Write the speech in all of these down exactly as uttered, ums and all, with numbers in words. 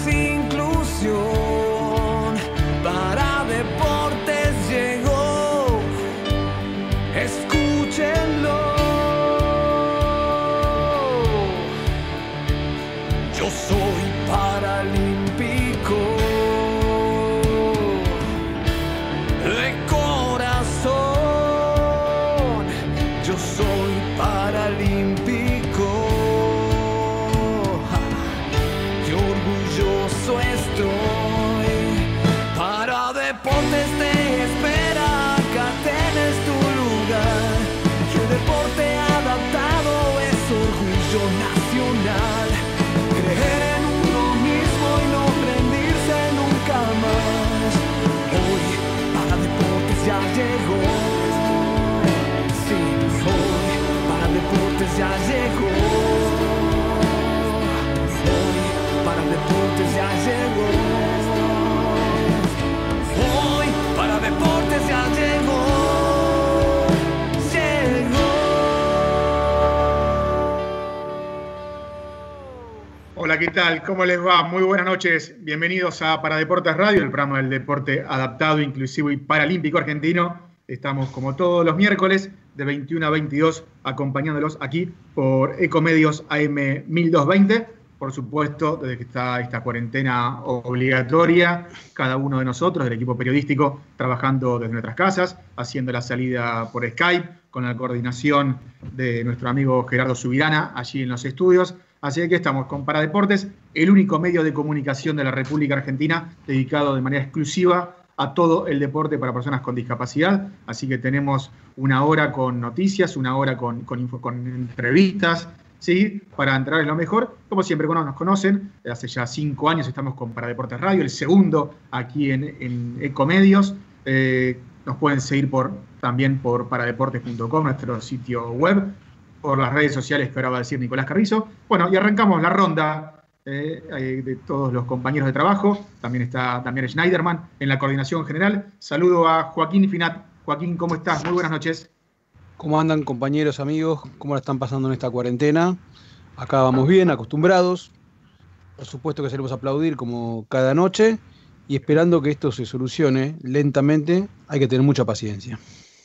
es inclusión. Para Deportes llegó, escúchenlo. Yo soy paralímpico de corazón. Yo soy paralímpico y orgulloso estoy. Para Deportes te espera, acá tenés tu lugar. Que el deporte adaptado es orgullo nacional. Creer en uno mismo y no rendirse nunca más. Hoy para Deportes ya llegó. Sí, hoy para Deportes ya llegó. Hoy para Deportes ya llegó. Hoy para Deportes ya llegó. Hola, ¿qué tal? ¿Cómo les va? Muy buenas noches. Bienvenidos a Para Deportes Radio, el programa del deporte adaptado, inclusivo y paralímpico argentino. Estamos como todos los miércoles de veintiuno a veintidós acompañándolos aquí por Ecomedios A M mil doscientos veinte. Por supuesto, desde que está esta cuarentena obligatoria, cada uno de nosotros, del equipo periodístico, trabajando desde nuestras casas, haciendo la salida por Skype, con la coordinación de nuestro amigo Gerardo Subirana, allí en los estudios. Así que estamos con Paradeportes, el único medio de comunicación de la República Argentina dedicado de manera exclusiva a todo el deporte para personas con discapacidad. Así que tenemos una hora con noticias, una hora con, con, info, con entrevistas, ¿sí? Para entrar en lo mejor. Como siempre, cuando nos conocen, hace ya cinco años estamos con Paradeportes Radio, el segundo aquí en, en Ecomedios. Eh, nos pueden seguir por, también por paradeportes punto com, nuestro sitio web, por las redes sociales que ahora va a decir Nicolás Carrizo. Bueno, y arrancamos la ronda eh, de todos los compañeros de trabajo. También está Damián Schneiderman en la coordinación general. Saludo a Joaquín Finat. Joaquín, ¿cómo estás? Muy buenas noches. ¿Cómo andan, compañeros, amigos? ¿Cómo la están pasando en esta cuarentena? Acá vamos bien, acostumbrados. Por supuesto que salimos a aplaudir como cada noche y esperando que esto se solucione lentamente. Hay que tener mucha paciencia.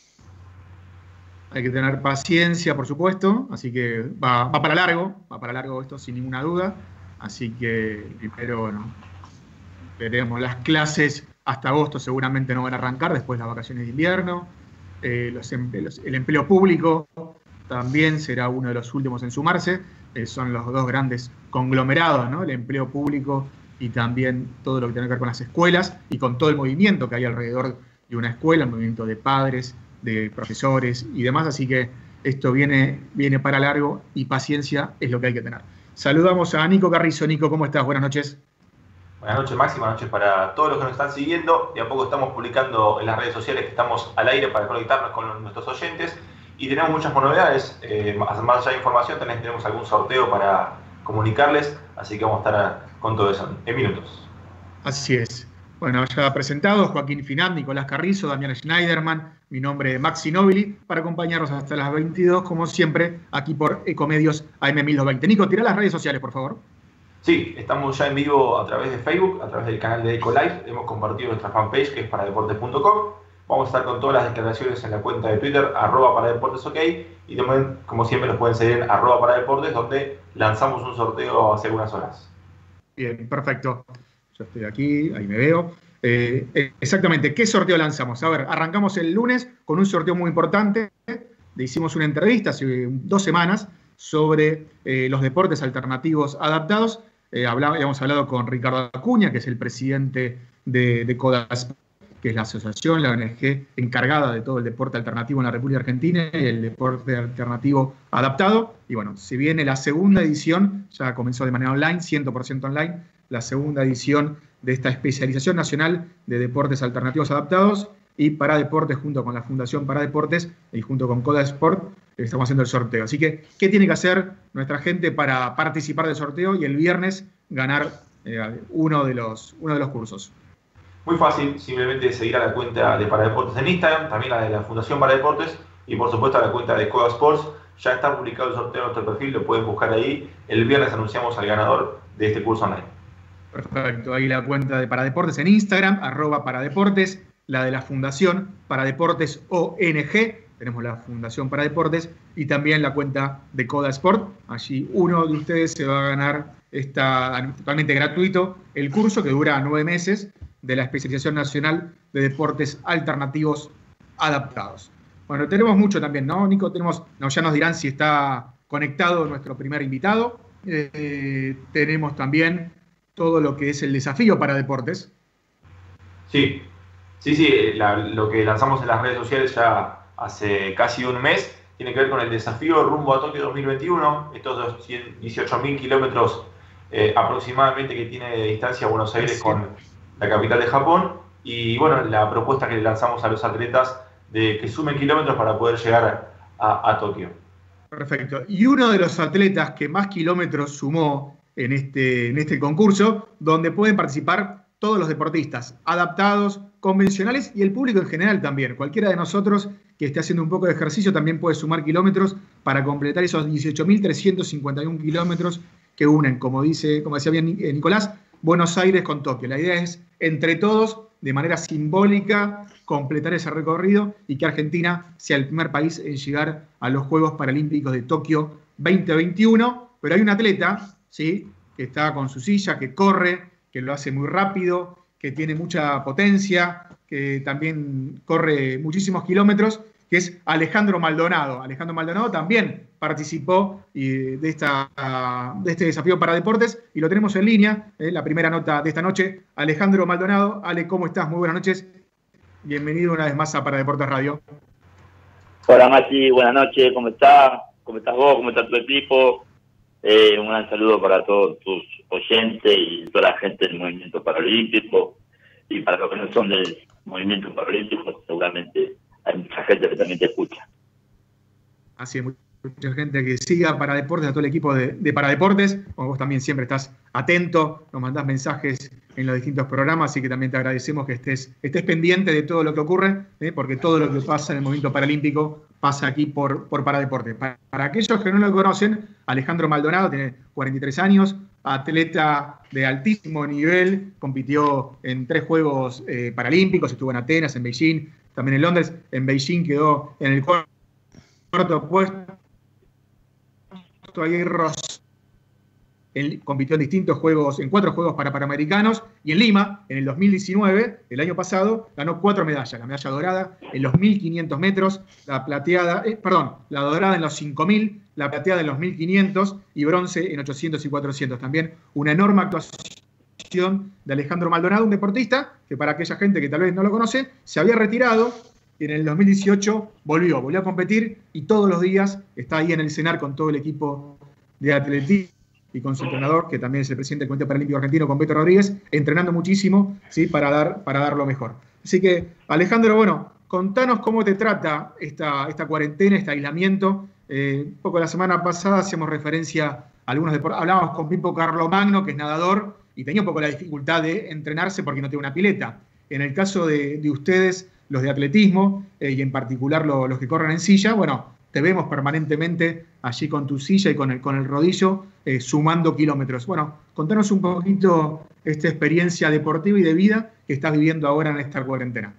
Hay que tener paciencia, por supuesto, así que va, va para largo, va para largo esto sin ninguna duda. Así que primero, bueno, veremos las clases hasta agosto, seguramente no van a arrancar, después las vacaciones de invierno. Eh, los, los, el empleo público también será uno de los últimos en sumarse. Eh, son los dos grandes conglomerados, ¿no? El empleo público y también todo lo que tiene que ver con las escuelas y con todo el movimiento que hay alrededor de una escuela, el movimiento de padres, de profesores y demás, así que esto viene, viene para largo y paciencia es lo que hay que tener. Saludamos a Nico Carrizo. Nico, ¿cómo estás? Buenas noches. Buenas noches, Maxi, buenas noches para todos los que nos están siguiendo. De a poco estamos publicando en las redes sociales que estamos al aire para conectarnos con nuestros oyentes y tenemos muchas novedades. Eh, más allá de información, también tenemos algún sorteo para comunicarles, así que vamos a estar con todo eso en minutos. Así es. Bueno, ya presentado, Joaquín Finat, Nicolás Carrizo, Damián Schneiderman, mi nombre es Maxi Nobili, para acompañarnos hasta las veintidós, como siempre, aquí por Ecomedios A M mil doscientos veinte. Nico, tira las redes sociales, por favor. Sí, estamos ya en vivo a través de Facebook, a través del canal de Ecolive. Hemos compartido nuestra fanpage, que es paradeportes punto com. Vamos a estar con todas las declaraciones en la cuenta de Twitter, arroba paradeportesok. Y también, como siempre, nos pueden seguir en arroba paradeportes, donde lanzamos un sorteo hace algunas horas. Bien, perfecto. Yo estoy aquí, ahí me veo. Eh, exactamente, ¿qué sorteo lanzamos? A ver, arrancamos el lunes con un sorteo muy importante. Le hicimos una entrevista hace dos semanas sobre eh, los deportes alternativos adaptados. Eh, hablaba, habíamos hablado con Ricardo Acuña, que es el presidente de, de CODASPORT, que es la asociación, la O N G encargada de todo el deporte alternativo en la República Argentina y el deporte alternativo adaptado. Y bueno, si viene la segunda edición, ya comenzó de manera online, cien por ciento online, la segunda edición de esta especialización nacional de deportes alternativos adaptados, y Paradeportes, junto con la Fundación Paradeportes y junto con CODASPORT, estamos haciendo el sorteo. Así que, ¿qué tiene que hacer nuestra gente para participar del sorteo y el viernes ganar eh, uno, de los, uno de los cursos? Muy fácil, simplemente seguir a la cuenta de Paradeportes en Instagram, también la de la Fundación Paradeportes y por supuesto a la cuenta de CODASPORT. Ya está publicado el sorteo en nuestro perfil, lo pueden buscar ahí. El viernes anunciamos al ganador de este curso online. Perfecto, ahí la cuenta de Paradeportes en Instagram, arroba Paradeportes, la de la Fundación Paradeportes O N G, tenemos la Fundación Paradeportes, y también la cuenta de Coda Sport. Allí uno de ustedes se va a ganar esta, totalmente gratuito, el curso que dura nueve meses de la Especialización Nacional de Deportes Alternativos Adaptados. Bueno, tenemos mucho también, ¿no, Nico? Tenemos, no, ya nos dirán si está conectado nuestro primer invitado. Eh, tenemos también todo lo que es el desafío para deportes. Sí, sí, sí, la, lo que lanzamos en las redes sociales ya hace casi un mes tiene que ver con el desafío rumbo a Tokio dos mil veintiuno, estos dieciocho mil kilómetros eh, aproximadamente que tiene de distancia Buenos Aires sí. con la capital de Japón, y bueno, la propuesta que le lanzamos a los atletas de que sumen kilómetros para poder llegar a, a Tokio. Perfecto. Y uno de los atletas que más kilómetros sumó en este, en este concurso, donde pueden participar todos los deportistas, adaptados, convencionales y el público en general también. Cualquiera de nosotros que esté haciendo un poco de ejercicio también puede sumar kilómetros para completar esos dieciocho mil trescientos cincuenta y uno kilómetros que unen, como dice, como decía bien Nicolás, Buenos Aires con Tokio. La idea es, entre todos, de manera simbólica, completar ese recorrido y que Argentina sea el primer país en llegar a los Juegos Paralímpicos de Tokio veinte veintiuno. Pero hay un atleta, ¿sí?, que está con su silla, que corre, que lo hace muy rápido, que tiene mucha potencia, que también corre muchísimos kilómetros, que es Alejandro Maldonado. Alejandro Maldonado también participó de, esta, de este desafío para deportes y lo tenemos en línea, eh, la primera nota de esta noche. Alejandro Maldonado. Ale, ¿cómo estás? Muy buenas noches. Bienvenido una vez más a Para Deportes Radio. Hola Mati, buenas noches. ¿Cómo estás? ¿Cómo estás vos? ¿Cómo está tu equipo? Eh, un gran saludo para todos tus oyentes y toda la gente del movimiento paralímpico, y para los que no son del movimiento paralímpico seguramente hay mucha gente que también te escucha. Así es, mucha gente que siga Paradeportes, a todo el equipo de, de Paradeportes, como vos también siempre estás atento, nos mandás mensajes en los distintos programas, así que también te agradecemos que estés, estés pendiente de todo lo que ocurre, ¿eh? porque todo lo que pasa en el movimiento paralímpico pasa aquí por, por Paradeportes. Para, para aquellos que no lo conocen, Alejandro Maldonado tiene cuarenta y tres años, atleta de altísimo nivel, compitió en tres Juegos eh, Paralímpicos, estuvo en Atenas, en Beijing, también en Londres. En Beijing quedó en el cuarto puesto, ahí Ross. Él compitió en distintos juegos, en cuatro Juegos para Panamericanos, y en Lima, en el dos mil diecinueve, el año pasado, ganó cuatro medallas. La medalla dorada en los mil quinientos metros, la plateada, eh, perdón, la dorada en los cinco mil, la plateada en los mil quinientos y bronce en ochocientos y cuatrocientos. También una enorme actuación de Alejandro Maldonado, un deportista que, para aquella gente que tal vez no lo conoce, se había retirado y en el dos mil dieciocho volvió, volvió a competir y todos los días está ahí en el cenar con todo el equipo de atletismo y con su entrenador, que también es el presidente del Comité Paralímpico Argentino, con Beto Rodríguez, entrenando muchísimo, ¿sí?, para dar, para dar lo mejor. Así que, Alejandro, bueno, contanos cómo te trata esta, esta cuarentena, este aislamiento. Eh, un poco la semana pasada hacíamos referencia a algunos deportes. Hablábamos con Pimpo Carlomagno, que es nadador, y tenía un poco la dificultad de entrenarse porque no tiene una pileta. En el caso de, de ustedes, los de atletismo, eh, y en particular lo, los que corren en silla, bueno, te vemos permanentemente allí con tu silla y con el, con el rodillo, eh, sumando kilómetros. Bueno, contanos un poquito esta experiencia deportiva y de vida que estás viviendo ahora en esta cuarentena.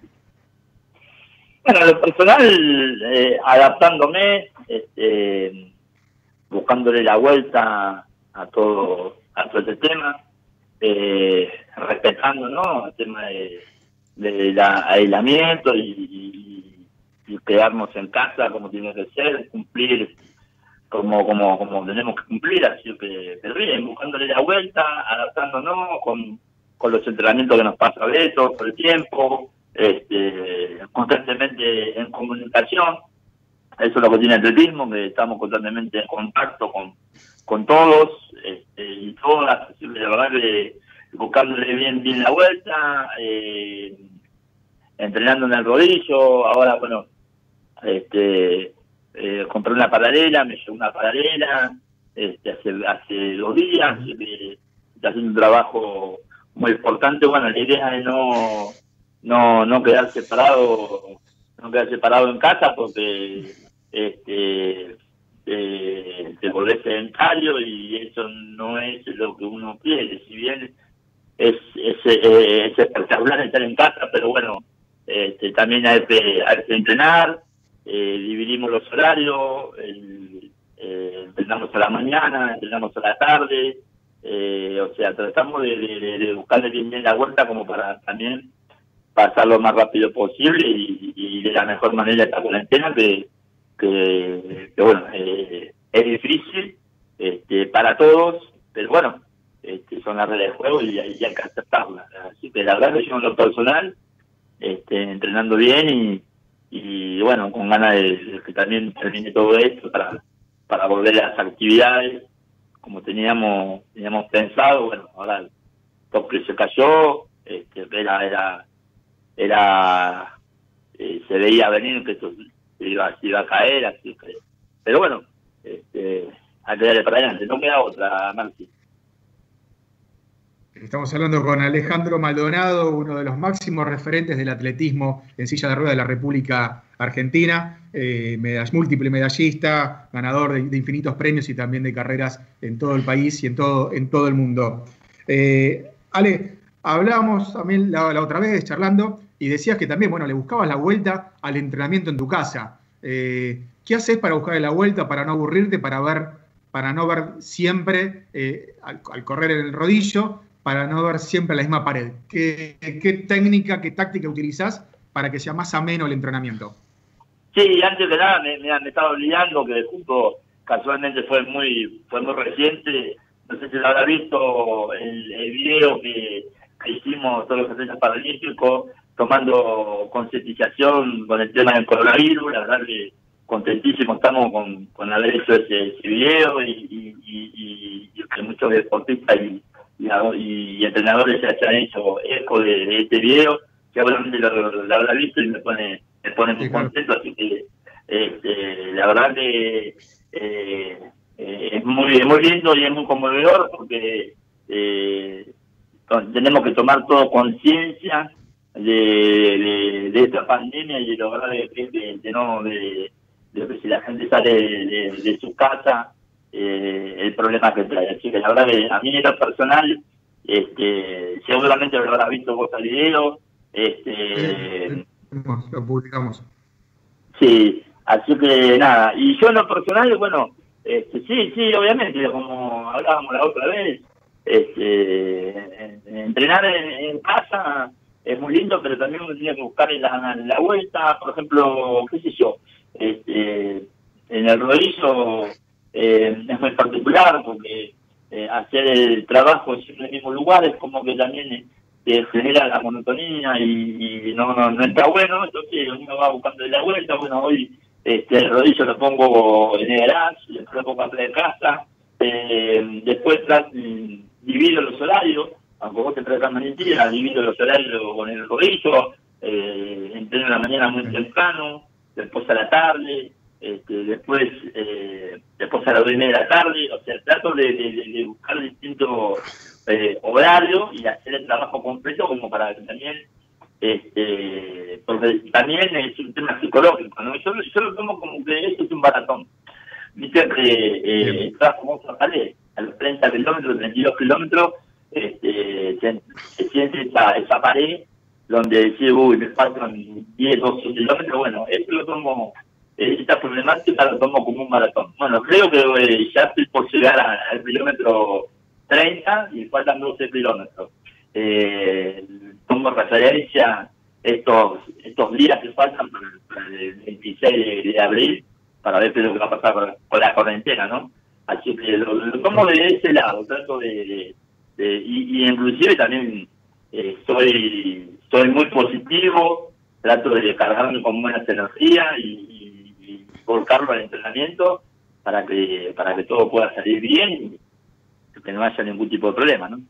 Bueno, lo personal, eh, adaptándome, este, buscándole la vuelta a todo, a todo este tema, eh, respetando, ¿no?, el tema de, de la aislamiento y, y, y quedarnos en casa como tiene que ser, cumplir como como como tenemos que cumplir, así que, que bien, buscándole la vuelta, adaptándonos con, con los entrenamientos que nos pasa Beto por el tiempo, este, constantemente en comunicación. Eso es lo que tiene el atletismo, que estamos constantemente en contacto con, con todos, este, y todas, así que la verdad que buscándole bien bien la vuelta, eh, entrenando en el rodillo. Ahora, bueno, este eh, compré una paralela, me llevé una paralela este, hace, hace dos días, eh, está haciendo un trabajo muy importante. Bueno, la idea es no no no quedar separado, no quedar separado en casa, porque este eh, te volvés sedentario y eso no es lo que uno quiere. Si bien es, es espectacular estar en casa, pero bueno, este, también hay que, hay que entrenar, eh, dividimos los horarios, el, eh, entrenamos a la mañana, entrenamos a la tarde, eh, o sea, tratamos de, de, de buscarle bien, bien la vuelta como para también pasar lo más rápido posible y, y de la mejor manera esta cuarentena que, que, que bueno, eh, es difícil este, para todos, pero bueno, este, son las reglas de juego y, y hay que aceptarlas. Así que la verdad que yo en lo personal, este, entrenando bien y, y bueno, con ganas de, de que también termine todo esto para, para volver a las actividades como teníamos teníamos pensado. Bueno, ahora el toque se cayó, este, era era era eh, se veía venir que esto se iba, se iba a caer, así que, pero bueno, este, hay que darle para adelante, no queda otra, Marci. Estamos hablando con Alejandro Maldonado, uno de los máximos referentes del atletismo en silla de ruedas de la República Argentina, eh, medall, múltiple medallista, ganador de, de infinitos premios y también de carreras en todo el país y en todo, en todo el mundo. Eh, Ale, hablábamos también la, la otra vez charlando y decías que también, bueno, le buscabas la vuelta al entrenamiento en tu casa. Eh, ¿Qué haces para buscarle la vuelta, para no aburrirte, para ver, para no ver siempre eh, al, al correr en el rodillo, para no ver siempre la misma pared? ¿Qué, qué técnica, qué táctica utilizás para que sea más ameno el entrenamiento? Sí, antes de nada me, me, me estaba olvidando que justo casualmente fue muy fue muy reciente, no sé si lo habrá visto el, el video que, que hicimos todos los atletas paralímpicos tomando concientización con el tema del coronavirus. La verdad que contentísimos estamos con, con haber hecho ese, ese video y, y, y, y que muchos deportistas y Y, y entrenadores se hayan hecho eco de, de este video, que seguramente lo, lo, lo habrá visto y me pone me pone muy contento, así que este, la verdad que eh, eh, es muy muy lindo y es muy conmovedor porque eh, tenemos que tomar todo conciencia de, de, de esta pandemia y de lo grave que es de, de no de, de que si la gente sale de, de, de su casa, Eh, el problema que trae. Así que la verdad que a mí en lo personal, este, seguramente lo habrás visto vos al video, este, lo publicamos. Sí, así que nada, y yo en lo personal, bueno, este, sí, sí, obviamente, como hablábamos la otra vez, este, entrenar en, en casa es muy lindo, pero también uno tiene que buscar la, la vuelta, por ejemplo, qué sé yo, este, en el rodillo Eh, es muy particular porque eh, hacer el trabajo en el mismo lugar es como que también eh, genera la monotonía y, y no, no no está bueno. Entonces uno va buscando la vuelta. Bueno, hoy este, el rodillo lo pongo en el garage, después lo pongo atrás de casa, eh, después tras, divido los horarios, aunque vos te traes mentira, divido los horarios con el rodillo, eh, entreno en la mañana muy temprano, después a la tarde, Este, después eh, después a las dos y media de la tarde, o sea, trato de, de, de buscar distintos eh, horarios y hacer el trabajo completo como para que también, este, porque también es un tema psicológico, ¿no? Yo, yo lo tomo como que esto es un maratón. Viste que eh, el trabajo vamos a salir a los treinta kilómetros, treinta y dos kilómetros, este, se, se siente esa, esa pared donde decís, uy, me faltan diez, doce kilómetros. Bueno, esto lo tomo, esta problemática lo tomo como un maratón. Bueno, creo que eh, ya estoy por llegar a, al kilómetro treinta y faltan doce kilómetros. Eh, tomo referencia estos estos días que faltan para, para el veintiséis de, de abril para ver qué es lo que va a pasar con, con la cuarentena, ¿no? Así que lo, lo tomo de ese lado, trato de... de, de y, y inclusive también eh, soy, soy muy positivo, trato de cargarme con buenas energías y, y volcarlo al entrenamiento para que para que todo pueda salir bien y que no haya ningún tipo de problema, ¿no?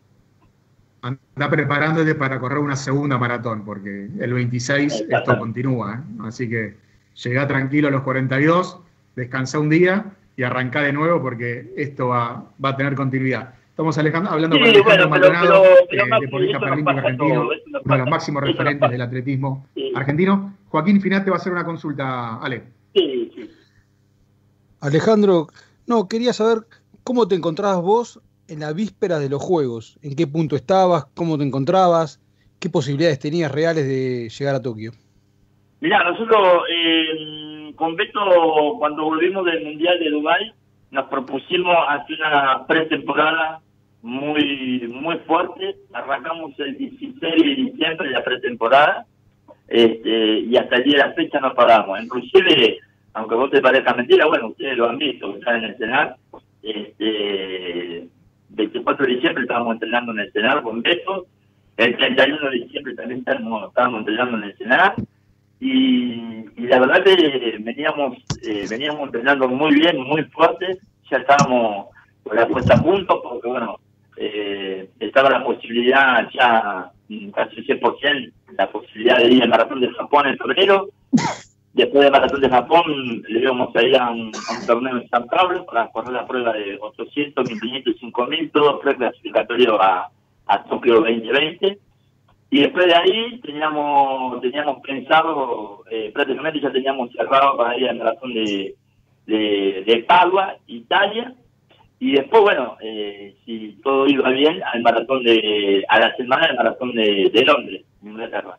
Anda preparándote para correr una segunda maratón, porque el veintiséis esto continúa, ¿eh? Así que llegá tranquilo a los cuarenta y dos, descansá un día y arrancá de nuevo porque esto va, va a tener continuidad. Estamos Alejandro, hablando sí, con Alejandro bueno, Maldonado, pero, pero, pero, eh, deportista paralímpico argentino, todo, uno de los máximos referentes del atletismo sí. argentino. Joaquín Finat te va a hacer una consulta, Ale. Sí, sí. Alejandro, no, quería saber cómo te encontrabas vos en la víspera de los Juegos. ¿En qué punto estabas? ¿Cómo te encontrabas? ¿Qué posibilidades tenías reales de llegar a Tokio? Mirá, nosotros eh, con Beto, cuando volvimos del Mundial de Dubái, nos propusimos hacer una pretemporada muy muy fuerte. Arrancamos el dieciséis de diciembre de la pretemporada, este, y hasta el día de la fecha no paramos. Inclusive, aunque vos te parezca mentira, bueno, ustedes lo han visto, que están en el cenar, este, veinticuatro de diciembre estábamos entrenando en el cenar con Beto, el treinta y uno de diciembre también estábamos, estábamos entrenando en el cenar, y, y la verdad que veníamos, eh, veníamos entrenando muy bien, muy fuerte, ya estábamos con la puesta a punto, porque bueno, eh, estaba la posibilidad ya, casi cien por ciento, la posibilidad de ir al Maratón de Japón en febrero. Después del Maratón de Japón le íbamos a ir a un, a un torneo en San Pablo para correr la prueba de ochocientos, mil quinientos y cinco mil, todo preclasificatorio a, a Tokio veinte veinte. Y después de ahí teníamos teníamos pensado, eh, prácticamente ya teníamos cerrado para ir al Maratón de, de, de Padua, Italia. Y después, bueno, eh, si todo iba bien, al maratón de, a la semana del Maratón de, de Londres, Inglaterra.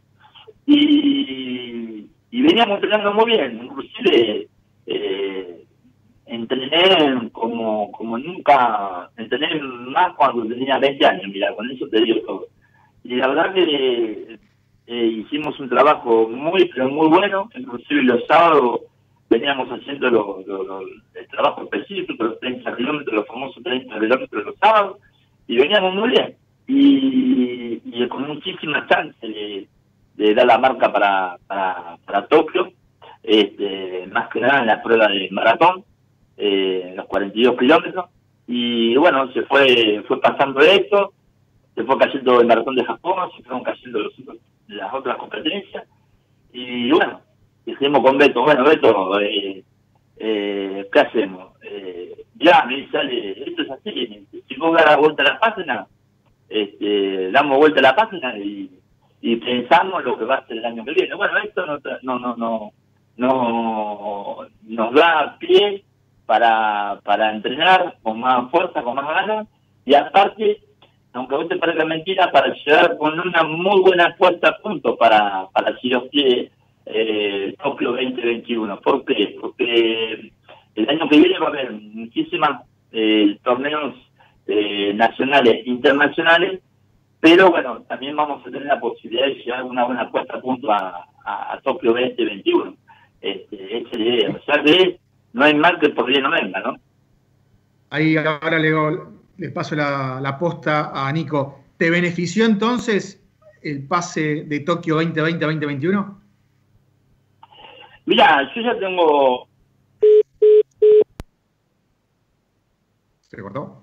Y, y veníamos entrenando muy bien, inclusive eh, entrené como, como nunca, entrené más cuando tenía veinte años, mira, con eso te digo todo. Y la verdad que eh, hicimos un trabajo muy, pero muy bueno, inclusive los sábados veníamos haciendo los, los, los, el trabajo específico, los treinta kilómetros, los famosos treinta kilómetros los sábados, y veníamos muy bien. Y, y con muchísimas chances de, de dar la marca para, para, para Tokio, este, más que nada en la prueba de maratón, eh, los cuarenta y dos kilómetros. Y bueno, se fue fue pasando esto, se fue cayendo el Maratón de Japón, se fueron cayendo los, las otras competencias, y bueno, dijimos con Beto, bueno, Beto, eh, eh, ¿qué hacemos? Eh, ya, me sale, esto es así, si vos das vuelta a la página, este, damos vuelta a la página y, y pensamos lo que va a ser el año que viene. Bueno, esto no no no no, no nos da pie para, para entrenar con más fuerza, con más ganas, y aparte, aunque vos te parezca mentira, para llegar con una muy buena puesta a punto para, para si los pies Eh, Tokio veinte veintiuno. ¿Por qué? Porque el año que viene va a haber muchísimos eh, torneos eh, nacionales, internacionales, pero bueno, también vamos a tener la posibilidad de llegar una buena puesta a punto a, a, a Tokio veinte veintiuno. Este, esa es la idea. O sea que no hay mal que por bien no venga, ¿no? Ahí ahora le, le paso la, la posta a Nico. ¿Te benefició entonces el pase de Tokio veinte veinte a veinte veintiuno? Mira, yo ya tengo... ¿Se cortó?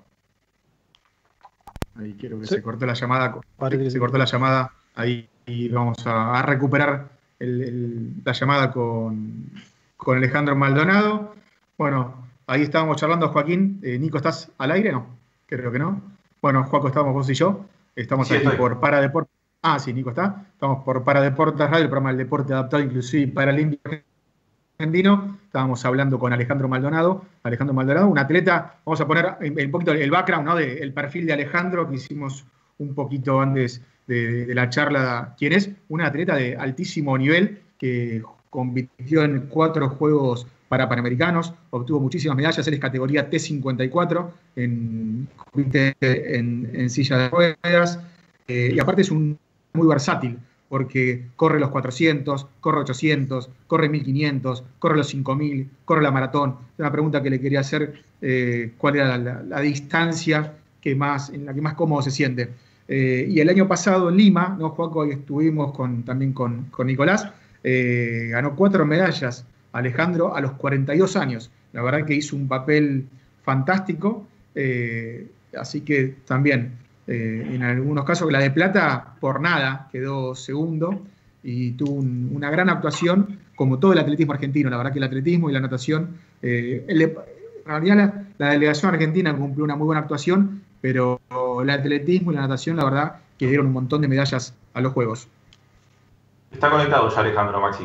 Ahí quiero que sí. se cortó la llamada. Parece que se sí. cortó la llamada. Ahí y vamos a, a recuperar el, el, la llamada con, con Alejandro Maldonado. Bueno, ahí estábamos charlando, Joaquín. Eh, Nico, ¿estás al aire? No, creo que no. Bueno, Joaco, estamos vos y yo. Estamos Sí, aquí estoy. por Paradeportes. Ah, sí, Nico está. Estamos por Paradeportes Radio, el programa del deporte adaptado, inclusive paralímpico argentino. Estábamos hablando con Alejandro Maldonado. Alejandro Maldonado, un atleta, vamos a poner un poquito el background, ¿no? De, el perfil de Alejandro, que hicimos un poquito antes de, de la charla. ¿Quién es? Un atleta de altísimo nivel que compitió en cuatro Juegos para Panamericanos, obtuvo muchísimas medallas. Él es categoría T cincuenta y cuatro, en, en, en silla de ruedas, eh, y aparte es un muy versátil, porque corre los cuatrocientos, corre ochocientos, corre mil quinientos, corre los cinco mil, corre la maratón. Una pregunta que le quería hacer, eh, ¿cuál era la, la distancia que más, en la que más cómodo se siente? Eh, y el año pasado en Lima, ¿no, Joaco? Ahí estuvimos con, también con, con Nicolás, eh, ganó cuatro medallas Alejandro a los cuarenta y dos años. La verdad que hizo un papel fantástico, eh, así que también... Eh, en algunos casos la de plata por nada quedó segundo y tuvo un, una gran actuación, como todo el atletismo argentino. La verdad que el atletismo y la natación, eh, el, en realidad la, la delegación argentina cumplió una muy buena actuación, pero el atletismo y la natación, la verdad que dieron un montón de medallas a los Juegos. Está conectado ya Alejandro, Maxi.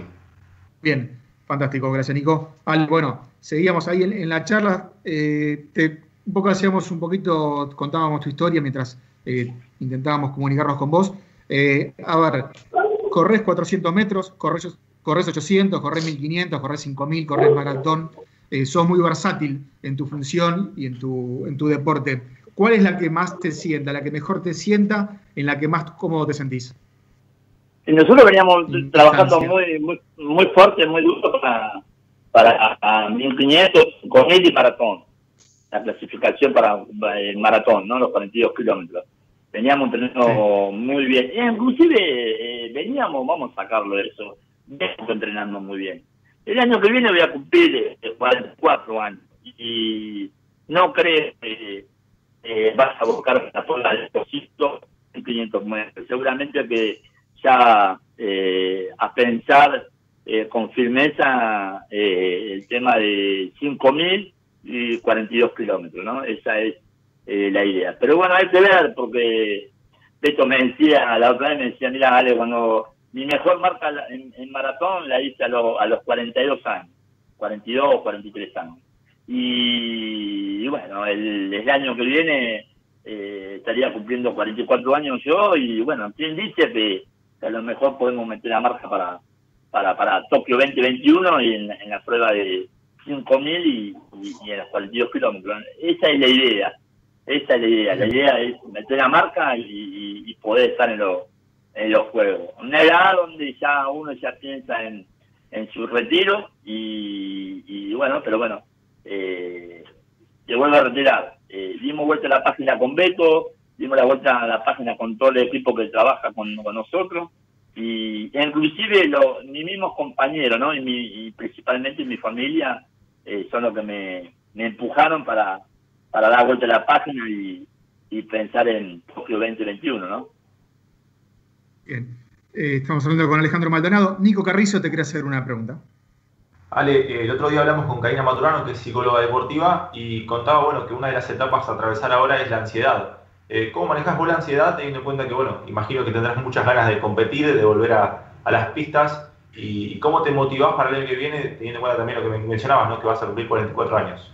Bien, fantástico, gracias Nico. Al, bueno, seguíamos ahí en, en la charla. Eh, te un poco hacíamos un poquito, contábamos tu historia mientras eh, intentábamos comunicarnos con vos. Eh, a ver, corres cuatrocientos metros, corres, corres ochocientos, corres mil quinientos, corres cinco mil, corres maratón. Eh, sos muy versátil en tu función y en tu, en tu deporte. ¿Cuál es la que más te sienta, la que mejor te sienta, en la que más cómodo te sentís? Nosotros veníamos trabajando muy, muy muy fuerte, muy duro para, para a mil quinientos con él y maratón. La clasificación para el maratón, ¿no? Los cuarenta y dos kilómetros. Veníamos entrenando sí. muy bien. E inclusive eh, veníamos, vamos a sacarlo de eso, veníamos entrenando muy bien. El año que viene voy a cumplir eh, cuarenta y cuatro años y no creo que eh, vas a buscar la zona del depósito en quinientos metros. Seguramente que ya eh, a pensar eh, con firmeza eh, el tema de cinco mil y cuarenta y dos kilómetros, ¿no? Esa es eh, la idea. Pero bueno, hay que ver, porque Beto me decía, la otra vez me decía, mira, Ale, cuando mi mejor marca en, en maratón la hice a, lo, a los cuarenta y dos años, cuarenta y dos o cuarenta y tres años. Y, y bueno, el, el año que viene eh, estaría cumpliendo cuarenta y cuatro años yo, y bueno, ¿quién dice que, que a lo mejor podemos meter la marca para para, para Tokio veinte veintiuno y en, en la prueba de cinco mil y, y, y en los cuarenta y dos kilómetros? Esa es la idea, esa es la idea. La idea es meter la marca y, y, y poder estar en los en los juegos. Una edad donde ya uno ya piensa en, en su retiro y, y bueno, pero bueno, eh, se vuelve a retirar. Eh, dimos vuelta a la página con Beto, dimos la vuelta a la página con todo el equipo que trabaja con, con nosotros y inclusive lo, mis mismos compañeros, ¿no? Y, mi, y principalmente mi familia eh, son los que me, me empujaron para, para dar vuelta a la página y, y pensar en Tokio veinte veintiuno, ¿no? Bien, eh, estamos hablando con Alejandro Maldonado. Nico Carrizo te quiere hacer una pregunta. Ale, eh, el otro día hablamos con Karina Maturano, que es psicóloga deportiva, y contaba, bueno, que una de las etapas a atravesar ahora es la ansiedad. Eh, ¿Cómo manejas vos la ansiedad, teniendo en cuenta que, bueno, imagino que tendrás muchas ganas de competir, de volver a, a las pistas, y, y cómo te motivás para el año que viene, teniendo en cuenta también lo que mencionabas, ¿no? Que vas a cumplir cuarenta y cuatro años?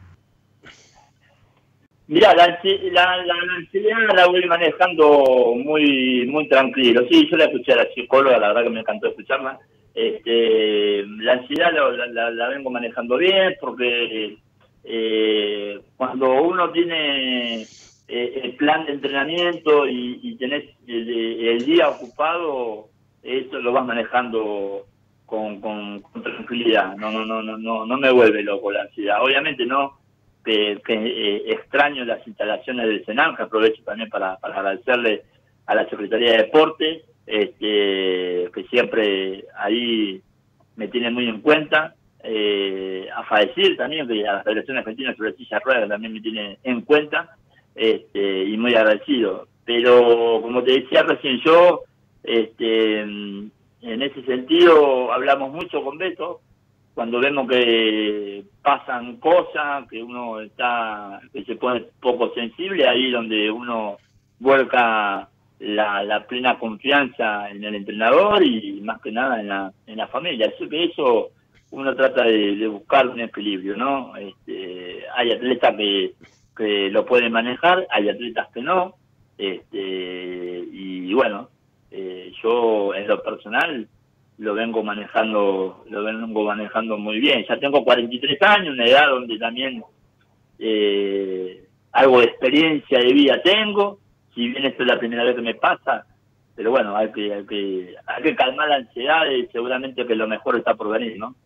Mira, la, la, la, la ansiedad la voy manejando muy muy tranquilo. Sí, yo la escuché a la psicóloga, la verdad que me encantó escucharla. Este, la ansiedad la, la, la vengo manejando bien porque eh, cuando uno tiene eh, el plan de entrenamiento y, y tenés el, el día ocupado, eso lo vas manejando con, con, con tranquilidad. No, no, no, no, no, no me vuelve loco la ansiedad. Obviamente no. Que, que eh, extraño las instalaciones del Senam, que aprovecho también para, para agradecerle a la Secretaría de Deporte, este, que siempre ahí me tiene muy en cuenta, eh, a FADECIR también, que a la Federación Argentina sobre Silla Rueda también me tiene en cuenta, este, y muy agradecido. Pero como te decía recién yo, este, en ese sentido hablamos mucho con Beto, cuando vemos que pasan cosas, que uno está, que se pone poco sensible, ahí donde uno vuelca la, la plena confianza en el entrenador y más que nada en la, en la familia. Así que eso uno trata de, de buscar un equilibrio, ¿no? Este, hay atletas que, que lo pueden manejar, hay atletas que no, este, y bueno, eh, yo en lo personal lo vengo manejando lo vengo manejando muy bien. Ya tengo cuarenta y tres años, una edad donde también eh, algo de experiencia de vida tengo, si bien esto es la primera vez que me pasa, pero bueno, hay que hay que, hay que calmar la ansiedad y seguramente que lo mejor está por venir, ¿no?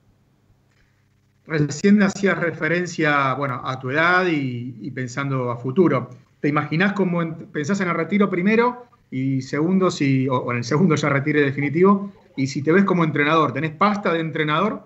Recién hacías referencia, bueno, a tu edad y, y pensando a futuro. ¿Te imaginás cómo en, pensás en el retiro primero y segundo, si o, o en el segundo ya retire definitivo? Y si te ves como entrenador, ¿tenés pasta de entrenador?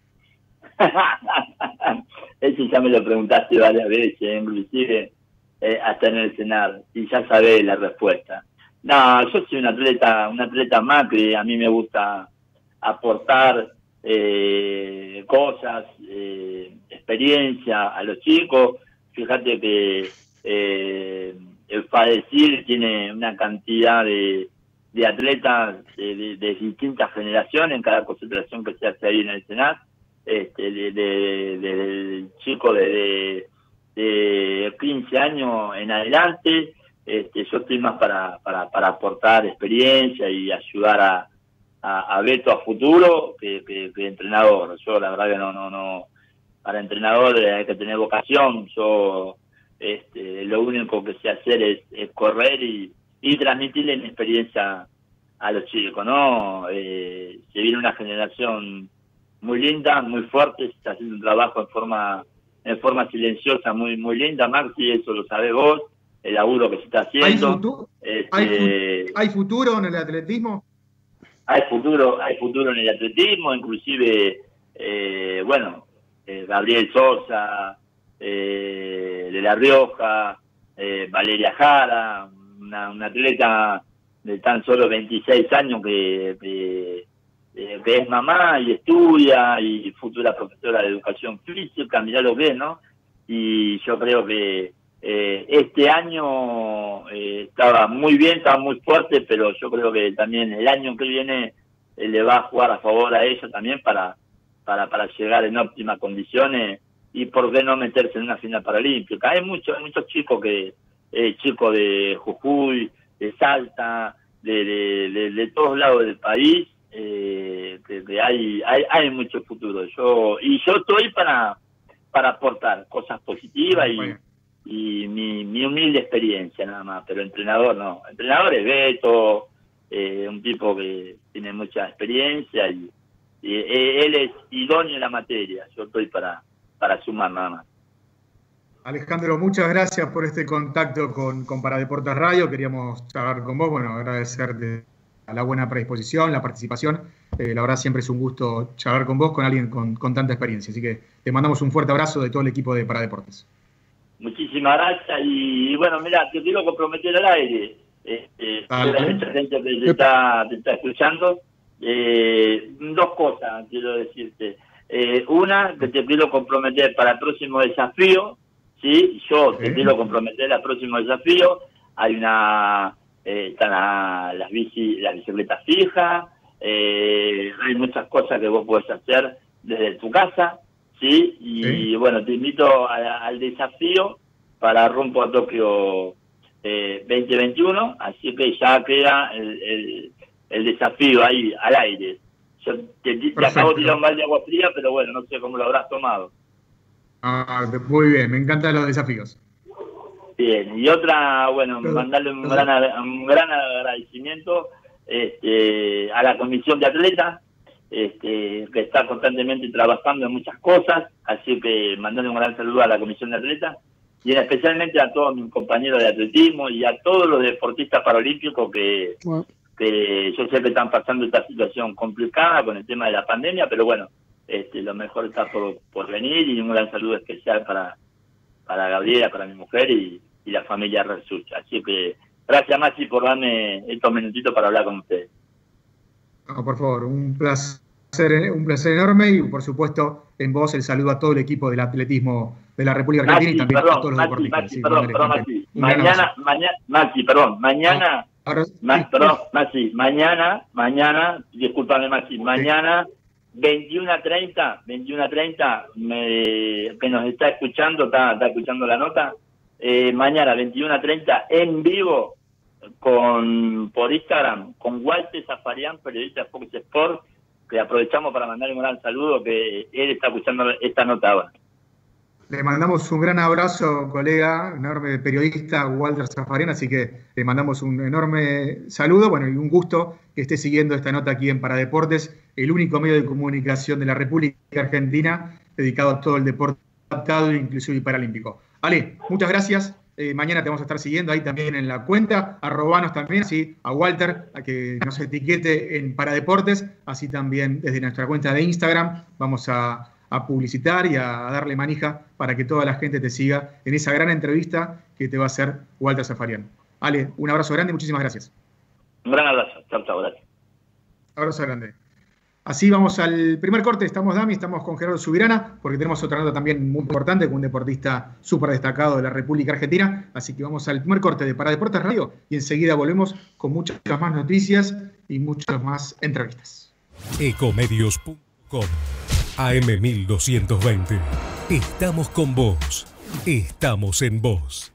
Eso ya me lo preguntaste varias veces, inclusive eh, hasta en el cenar, y ya sabés la respuesta. No, yo soy un atleta, un atleta más que a mí me gusta aportar eh, cosas, eh, experiencia a los chicos. Fíjate que eh, el FADECIR tiene una cantidad de de atletas de, de, de distintas generaciones en cada concentración que se hace ahí en el Senat, este, de, de, de, de chicos de, de, de quince años en adelante. Este, yo estoy más para, para, para aportar experiencia y ayudar a, a, a Beto a futuro que, que, que entrenador. Yo la verdad que no, no, no, para entrenador hay que tener vocación. Yo este, lo único que sé hacer es, es correr y, y transmitirle mi experiencia a los chicos, ¿no? Eh, se viene una generación muy linda, muy fuerte, se está haciendo un trabajo en forma, en forma silenciosa muy, muy linda, Maxi, eso lo sabés vos. El laburo que se está haciendo. ¿Hay futuro, este, ¿hay, ¿Hay futuro en el atletismo? Hay futuro, hay futuro en el atletismo, inclusive, eh, bueno, eh, Gabriel Sosa, eh, de La Rioja, eh, Valeria Jara, una, una atleta de tan solo veintiséis años que, que, que es mamá y estudia y futura profesora de educación física, mirá lo que es, ¿no? Y yo creo que Eh, este año eh, estaba muy bien, estaba muy fuerte, pero yo creo que también el año que viene eh, le va a jugar a favor a ella también para, para, para llegar en óptimas condiciones y por qué no meterse en una final paralímpica. Hay muchos, muchos chicos que, eh, chicos de Jujuy, de Salta, de, de, de, de todos lados del país, eh, que, que hay, hay, hay mucho futuro. Yo, y yo estoy para, para aportar cosas positivas y bueno. y mi, mi humilde experiencia nada más, pero entrenador no. Entrenador es Beto, eh, un tipo que tiene mucha experiencia y, y él es idóneo en la materia. Yo estoy para, para sumar nada más. Alejandro, muchas gracias por este contacto con, con Paradeportes Radio. Queríamos charlar con vos, bueno, agradecerte la buena predisposición, la participación. Eh, la verdad siempre es un gusto charlar con vos, con alguien con, con tanta experiencia. Así que te mandamos un fuerte abrazo de todo el equipo de Paradeportes. Muchísimas gracias y bueno, mira, te quiero comprometer al aire. Este, hay mucha gente que te está, te está escuchando. Eh, dos cosas quiero decirte. Eh, una, que te quiero comprometer para el próximo desafío, ¿sí? Yo te quiero comprometer al próximo desafío. Hay una, eh, están la, las bici, las bicicletas fijas, eh, hay muchas cosas que vos podés hacer desde tu casa. Sí, y sí. Bueno, te invito a, al desafío para Rumbo a Tokio eh, veinte veintiuno, así que ya queda el, el, el desafío ahí, al aire. Yo te, te acabo de tirar un balde de agua fría, pero bueno, no sé cómo lo habrás tomado. Ah, muy bien, me encantan los desafíos. Bien, y otra, bueno, pero, mandarle un, pero... gran, un gran agradecimiento este, a la Comisión de Atletas, Este, que está constantemente trabajando en muchas cosas, así que mandando un gran saludo a la Comisión de Atletas y especialmente a todos mis compañeros de atletismo y a todos los deportistas paralímpicos que, bueno. que yo sé que están pasando esta situación complicada con el tema de la pandemia, pero bueno, este, lo mejor está por, por venir y un gran saludo especial para, para Gabriela, para mi mujer y, y la familia Resuch. Así que gracias, Maxi, por darme estos minutitos para hablar con ustedes. No, por favor, un placer, un placer enorme y por supuesto en vos el saludo a todo el equipo del atletismo de la República Argentina Maxi, y también perdón, a todos los Maxi, deportistas. Maxi, sí, perdón, perdón, Maxi. Mañana, mañana, Maxi, perdón, mañana, ah, ahora, ma, sí, perdón, Maxi, mañana, mañana, discúlpame Maxi, mañana, veintiuno a treinta, veintiuno a treinta, me, que nos está escuchando, está, está escuchando la nota, eh, mañana, veintiuno a treinta, en vivo, con por Instagram, con Walter Zafarian, periodista de Fox Sport, que aprovechamos para mandarle un gran saludo, que él está escuchando esta nota ahora. Le mandamos un gran abrazo, colega, enorme periodista Walter Zafarian, así que le mandamos un enorme saludo, bueno, y un gusto que esté siguiendo esta nota aquí en Paradeportes, el único medio de comunicación de la República Argentina dedicado a todo el deporte adaptado, inclusive y paralímpico. Ale, muchas gracias. Eh, mañana te vamos a estar siguiendo ahí también en la cuenta, arrobanos también, así a Walter, a que nos etiquete en Paradeportes, así también desde nuestra cuenta de Instagram vamos a, a publicitar y a darle manija para que toda la gente te siga en esa gran entrevista que te va a hacer Walter Zafarian. Ale, un abrazo grande y muchísimas gracias. Un gran abrazo, chao, chao, gracias. Abrazo grande. Así vamos al primer corte, estamos Dami, estamos con Gerardo Subirana, porque tenemos otra nota también muy importante con un deportista súper destacado de la República Argentina, así que vamos al primer corte de Paradeportes Radio y enseguida volvemos con muchas más noticias y muchas más entrevistas. Ecomedios punto com A M mil doscientos veinte. Estamos con vos. Estamos en vos.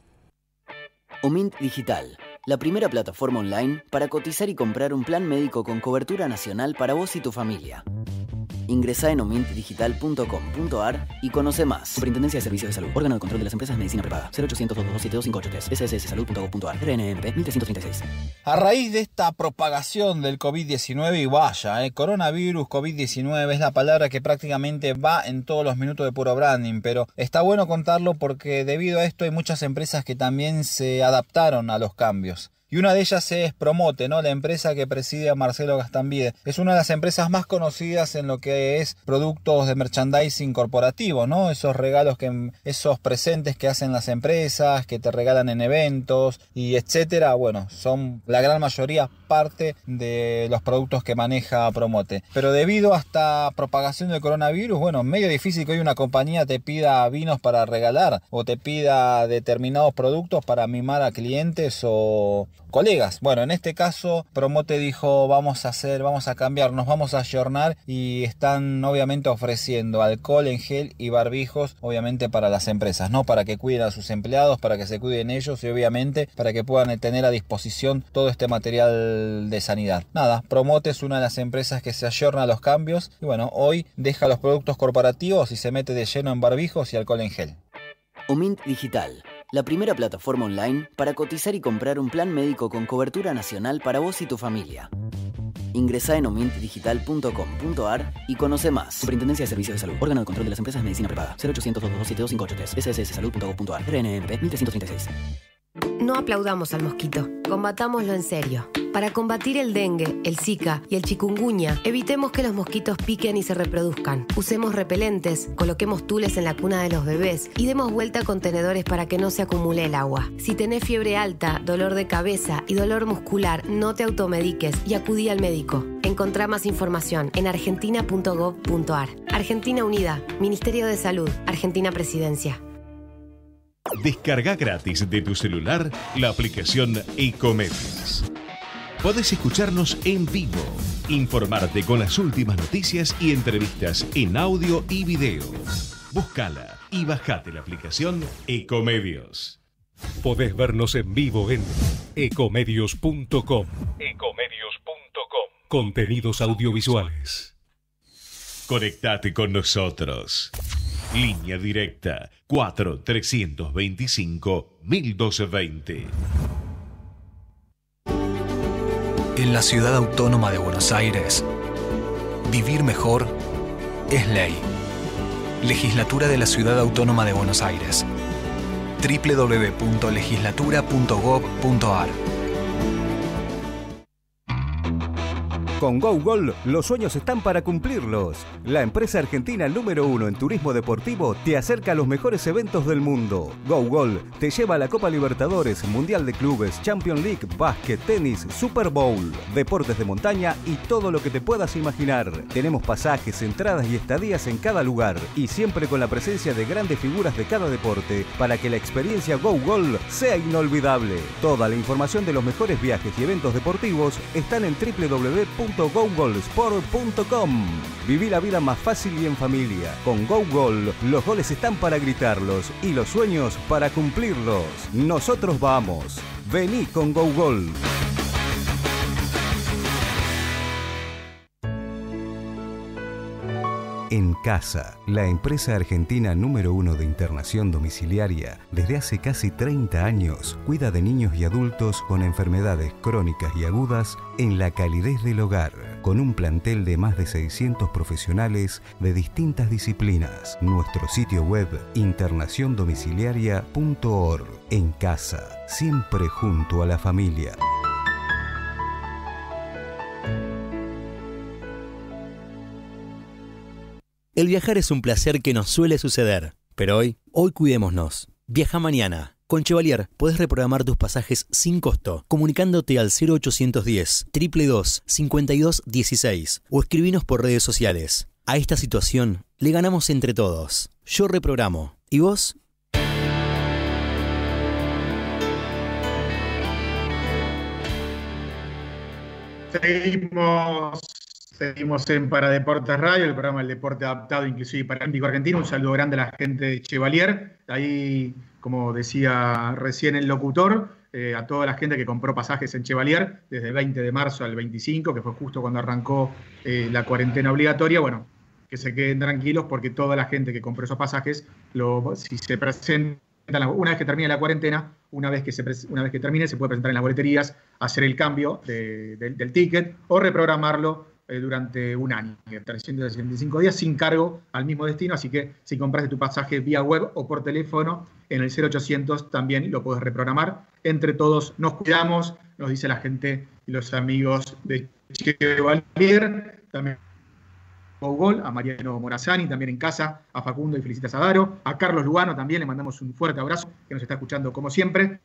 Omint Digital, la primera plataforma online para cotizar y comprar un plan médico con cobertura nacional para vos y tu familia. Ingresá en omint digital punto com punto a r y conoce más. Superintendencia de Servicios de Salud. Órgano de Control de las Empresas de Medicina Prepaga. cero ochocientos, dos dos siete dos cinco ocho tres. ese ese ese salud punto gov punto a r. R N M P mil trescientos treinta y seis. A raíz de esta propagación del COVID diecinueve, y vaya, eh, coronavirus, COVID diecinueve es la palabra que prácticamente va en todos los minutos de puro branding, pero está bueno contarlo porque debido a esto hay muchas empresas que también se adaptaron a los cambios. Y una de ellas es Promote, ¿no? La empresa que preside a Marcelo Gastambide. Es una de las empresas más conocidas en lo que es productos de merchandising corporativo, ¿no? Esos regalos, que, esos presentes que hacen las empresas, que te regalan en eventos y etcétera. Bueno, son la gran mayoría parte de los productos que maneja Promote. Pero debido a esta propagación del coronavirus, bueno, medio difícil que hoy una compañía te pida vinos para regalar o te pida determinados productos para mimar a clientes o colegas. Bueno, en este caso Promote dijo vamos a hacer, vamos a cambiar, nos vamos a ayornar y están obviamente ofreciendo alcohol en gel y barbijos, obviamente para las empresas, ¿no? Para que cuiden a sus empleados, para que se cuiden ellos y obviamente para que puedan tener a disposición todo este material de sanidad. Nada, Promote es una de las empresas que se ayorna a los cambios y bueno, hoy deja los productos corporativos y se mete de lleno en barbijos y alcohol en gel. Omint Digital, la primera plataforma online para cotizar y comprar un plan médico con cobertura nacional para vos y tu familia. Ingresá en omint digital punto com punto a r y conoce más. Superintendencia de Servicios de Salud. Órgano de Control de las Empresas de Medicina Prepaga. cero ochocientos, dos dos siete dos cinco ocho tres. ese ese ese salud punto gov punto a r. R N M P mil trescientos treinta y seis. No aplaudamos al mosquito, combatámoslo en serio. Para combatir el dengue, el zika y el chikungunya, evitemos que los mosquitos piquen y se reproduzcan. Usemos repelentes, coloquemos tules en la cuna de los bebés y demos vuelta a contenedores para que no se acumule el agua. Si tenés fiebre alta, dolor de cabeza y dolor muscular, no te automediques y acudí al médico. Encontrá más información en argentina punto gov punto a r. Argentina Unida, Ministerio de Salud, Argentina Presidencia. Descarga gratis de tu celular la aplicación Ecomedios. Podés escucharnos en vivo, informarte con las últimas noticias y entrevistas en audio y video. Búscala y bajate la aplicación Ecomedios. Podés vernos en vivo en ecomedios punto com. ecomedios punto com. Contenidos audiovisuales. Conectate con nosotros. Línea directa cuatro trescientos veinticinco mil doscientos veinte. En la Ciudad Autónoma de Buenos Aires, vivir mejor es ley. Legislatura de la Ciudad Autónoma de Buenos Aires. doble u doble u doble u punto legislatura punto gov punto a r. Con GoGol, los sueños están para cumplirlos. La empresa argentina número uno en turismo deportivo te acerca a los mejores eventos del mundo. GoGol te lleva a la Copa Libertadores, Mundial de Clubes, Champions League, básquet, tenis, Super Bowl, deportes de montaña y todo lo que te puedas imaginar. Tenemos pasajes, entradas y estadías en cada lugar y siempre con la presencia de grandes figuras de cada deporte para que la experiencia GoGol sea inolvidable. Toda la información de los mejores viajes y eventos deportivos están en doble u doble u doble u punto gogolsport punto com. Viví la vida más fácil y en familia. Con GoGol, los goles están para gritarlos y los sueños para cumplirlos. Nosotros vamos. Vení con GoGol. En Casa, la empresa argentina número uno de internación domiciliaria, desde hace casi treinta años, cuida de niños y adultos con enfermedades crónicas y agudas en la calidez del hogar, con un plantel de más de seiscientos profesionales de distintas disciplinas. Nuestro sitio web, internación domiciliaria punto org. En Casa, siempre junto a la familia. El viajar es un placer que nos suele suceder, pero hoy, hoy cuidémonos. Viaja mañana. Con Chevalier podés reprogramar tus pasajes sin costo, comunicándote al cero ochocientos diez, dos dos dos, cincuenta y dos dieciséis o escribinos por redes sociales. A esta situación le ganamos entre todos. Yo reprogramo. ¿Y vos? Seguimos Seguimos en Paradeportes Radio, el programa del deporte adaptado, inclusive paralímpico argentino. Un saludo grande a la gente de Chevalier. Ahí, como decía recién el locutor, eh, a toda la gente que compró pasajes en Chevalier desde el veinte de marzo al veinticinco, que fue justo cuando arrancó eh, la cuarentena obligatoria. Bueno, que se queden tranquilos porque toda la gente que compró esos pasajes, lo, si se presentan, una vez que termine la cuarentena, una vez que, se, una vez que termine, se puede presentar en las boleterías, hacer el cambio de, de, del ticket o reprogramarlo durante un año, trescientos sesenta y cinco días, sin cargo al mismo destino. Así que si compraste tu pasaje vía web o por teléfono, en el cero ochocientos también lo puedes reprogramar. Entre todos nos cuidamos, nos dice la gente y los amigos de Chevalier. También Gol, a Mariano Morazani, también en casa, a Facundo y Felicitas a Daro, a Carlos Lugano también le mandamos un fuerte abrazo, que nos está escuchando como siempre.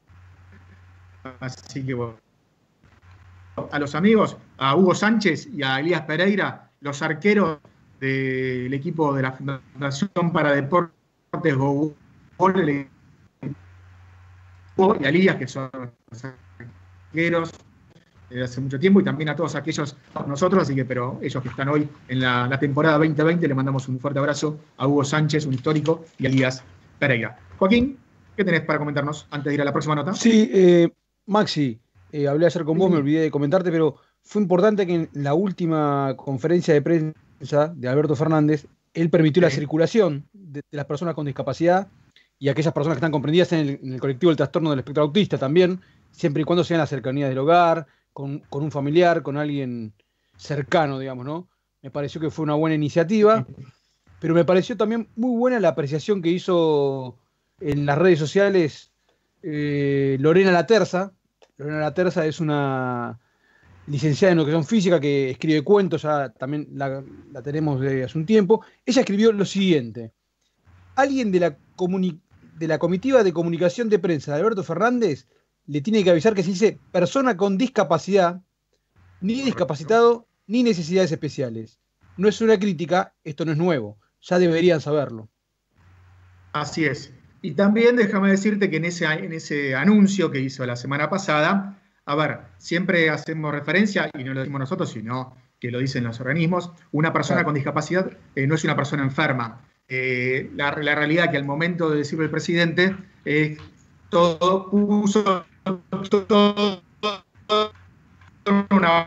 Así que bueno, a los amigos, a Hugo Sánchez y a Elías Pereira, los arqueros del equipo de la Fundación para Deportes Gol, y a Elías, que son los arqueros de hace mucho tiempo, y también a todos aquellos nosotros, así que, pero ellos que están hoy en la, la temporada veinte veinte, le mandamos un fuerte abrazo a Hugo Sánchez, un histórico, y a Elías Pereira. Joaquín, ¿qué tenés para comentarnos antes de ir a la próxima nota? Sí, eh, Maxi, Eh, hablé ayer con vos, me olvidé de comentarte, pero fue importante que en la última conferencia de prensa de Alberto Fernández, él permitió sí. la circulación de, de las personas con discapacidad y aquellas personas que están comprendidas en el, en el colectivo del trastorno del espectro autista también, siempre y cuando sean las cercanías del hogar, con, con un familiar, con alguien cercano, digamos, ¿no? Me pareció que fue una buena iniciativa, pero me pareció también muy buena la apreciación que hizo en las redes sociales eh, Lorena Laterza. Lorena Laterza es una licenciada en educación física que escribe cuentos, ya también la, la tenemos desde hace un tiempo. Ella escribió lo siguiente: alguien de la, comuni de la comitiva de comunicación de prensa de Alberto Fernández le tiene que avisar que se dice persona con discapacidad, ni discapacitado, ni necesidades especiales. No es una crítica, esto no es nuevo, ya deberían saberlo. Así es. Y también déjame decirte que en ese, en ese anuncio que hizo la semana pasada, a ver, siempre hacemos referencia, y no lo decimos nosotros, sino que lo dicen los organismos, una persona claro. con discapacidad eh, no es una persona enferma. Eh, la, la realidad que al momento de decirlo el presidente, eh, todo puso todo, todo, una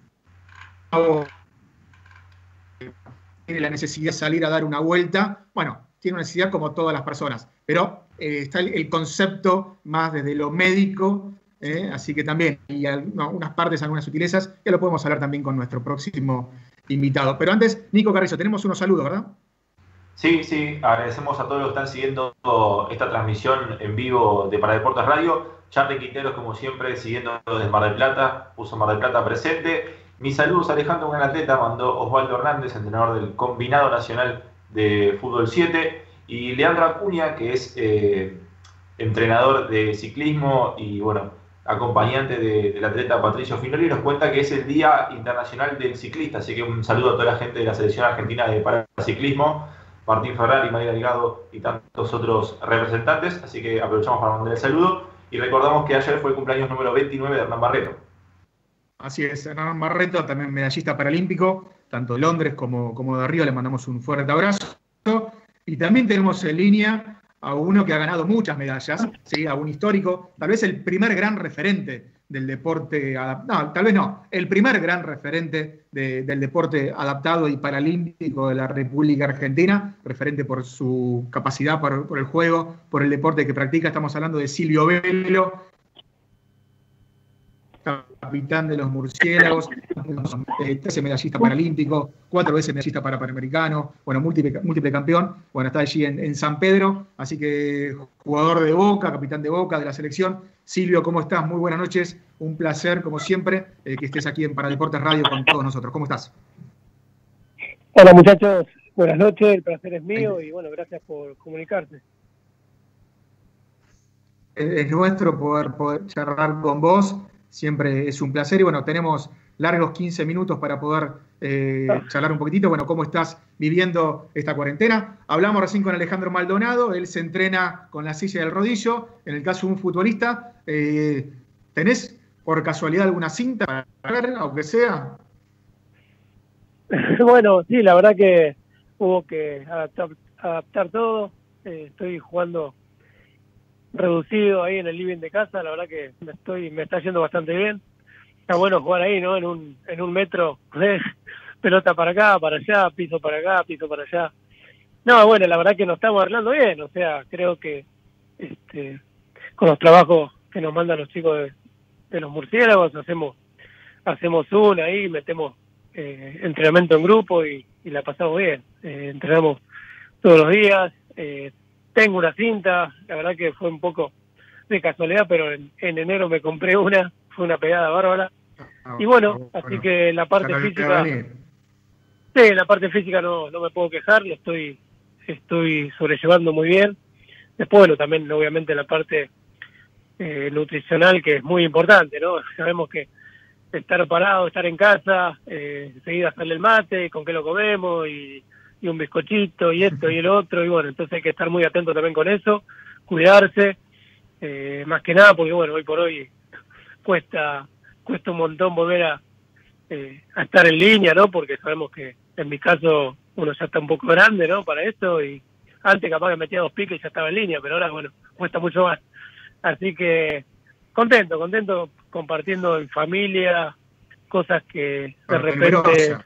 tiene la necesidad de salir a dar una vuelta. Bueno, tiene una necesidad como todas las personas, pero eh, está el, el concepto más desde lo médico, eh, así que también, y algunas partes, algunas sutilezas, ya lo podemos hablar también con nuestro próximo invitado. Pero antes, Nico Carrizo, tenemos unos saludos, ¿verdad? Sí, sí, agradecemos a todos los que están siguiendo esta transmisión en vivo de Paradeportes Radio. Charlie Quinteros, como siempre, siguiendo desde Mar del Plata, puso Mar del Plata presente. Mis saludos a Alejandro, un gran atleta, mandó Osvaldo Hernández, entrenador del Combinado Nacional de Fútbol siete, y Leandro Acuña, que es eh, entrenador de ciclismo y bueno, acompañante de, del atleta Patricio Finoli, nos cuenta que es el Día Internacional del Ciclista, así que un saludo a toda la gente de la Selección Argentina de Paraciclismo, Martín Ferrari, María Delgado y tantos otros representantes, así que aprovechamos para mandar el saludo y recordamos que ayer fue el cumpleaños número veintinueve de Hernán Barreto. Así es, Hernán Barreto, también medallista paralímpico, tanto de Londres como, como de Río, le mandamos un fuerte abrazo. Y también tenemos en línea a uno que ha ganado muchas medallas, ¿sí? A un histórico, tal vez el primer gran referente del deporte, no, tal vez no, el primer gran referente de, del deporte adaptado y paralímpico de la República Argentina, referente por su capacidad por, por el juego, por el deporte que practica. Estamos hablando de Silvio Velo, capitán de los murciélagos, trece medallista paralímpico, cuatro veces medallista para panamericano, bueno, múltiple, múltiple campeón, bueno, está allí en, en San Pedro, así que jugador de Boca, capitán de Boca, de la selección. Silvio, ¿cómo estás? Muy buenas noches, un placer, como siempre, eh, que estés aquí en Paradeportes Radio con todos nosotros. ¿Cómo estás? Hola muchachos, buenas noches, el placer es mío y bueno, gracias por comunicarte. Es nuestro poder, poder charlar con vos. Siempre es un placer y bueno, tenemos largos quince minutos para poder eh, charlar un poquitito. Bueno, ¿cómo estás viviendo esta cuarentena? Hablamos recién con Alejandro Maldonado, él se entrena con la silla del rodillo. En el caso de un futbolista, eh, ¿tenés por casualidad alguna cinta para ver, aunque sea? Bueno, sí, la verdad que hubo que adaptar, adaptar todo. Eh, estoy jugando reducido ahí en el living de casa, la verdad que me estoy me está yendo bastante bien. Está bueno jugar ahí, ¿no? En un en un metro, ¿eh? Pelota para acá, para allá, piso para acá, piso para allá. No, bueno, la verdad que nos estamos arreglando bien, o sea, creo que este con los trabajos que nos mandan los chicos de, de los murciélagos, hacemos hacemos una ahí, metemos eh, entrenamiento en grupo y, y la pasamos bien. Eh, entrenamos todos los días, eh, tengo una cinta, la verdad que fue un poco de casualidad, pero en, en enero me compré una, fue una pegada bárbara. Ah, y bueno, bueno, así bueno, que la parte ya la física, venía. sí, la parte física no, no me puedo quejar, lo estoy, estoy sobrellevando muy bien. Después, bueno, también obviamente la parte eh, nutricional, que es muy importante, ¿no? Sabemos que estar parado, estar en casa, eh, enseguida sale el mate, con qué lo comemos y, y un bizcochito y esto y el otro, y bueno, entonces hay que estar muy atento también con eso, cuidarse, eh, más que nada porque bueno, hoy por hoy cuesta cuesta un montón volver a, eh, a estar en línea, ¿no? Porque sabemos que en mi caso uno ya está un poco grande, ¿no? Para esto, y antes capaz que metía dos piques y ya estaba en línea, pero ahora bueno, cuesta mucho más. Así que contento, contento compartiendo en familia, cosas que de Pero repente... numerosa.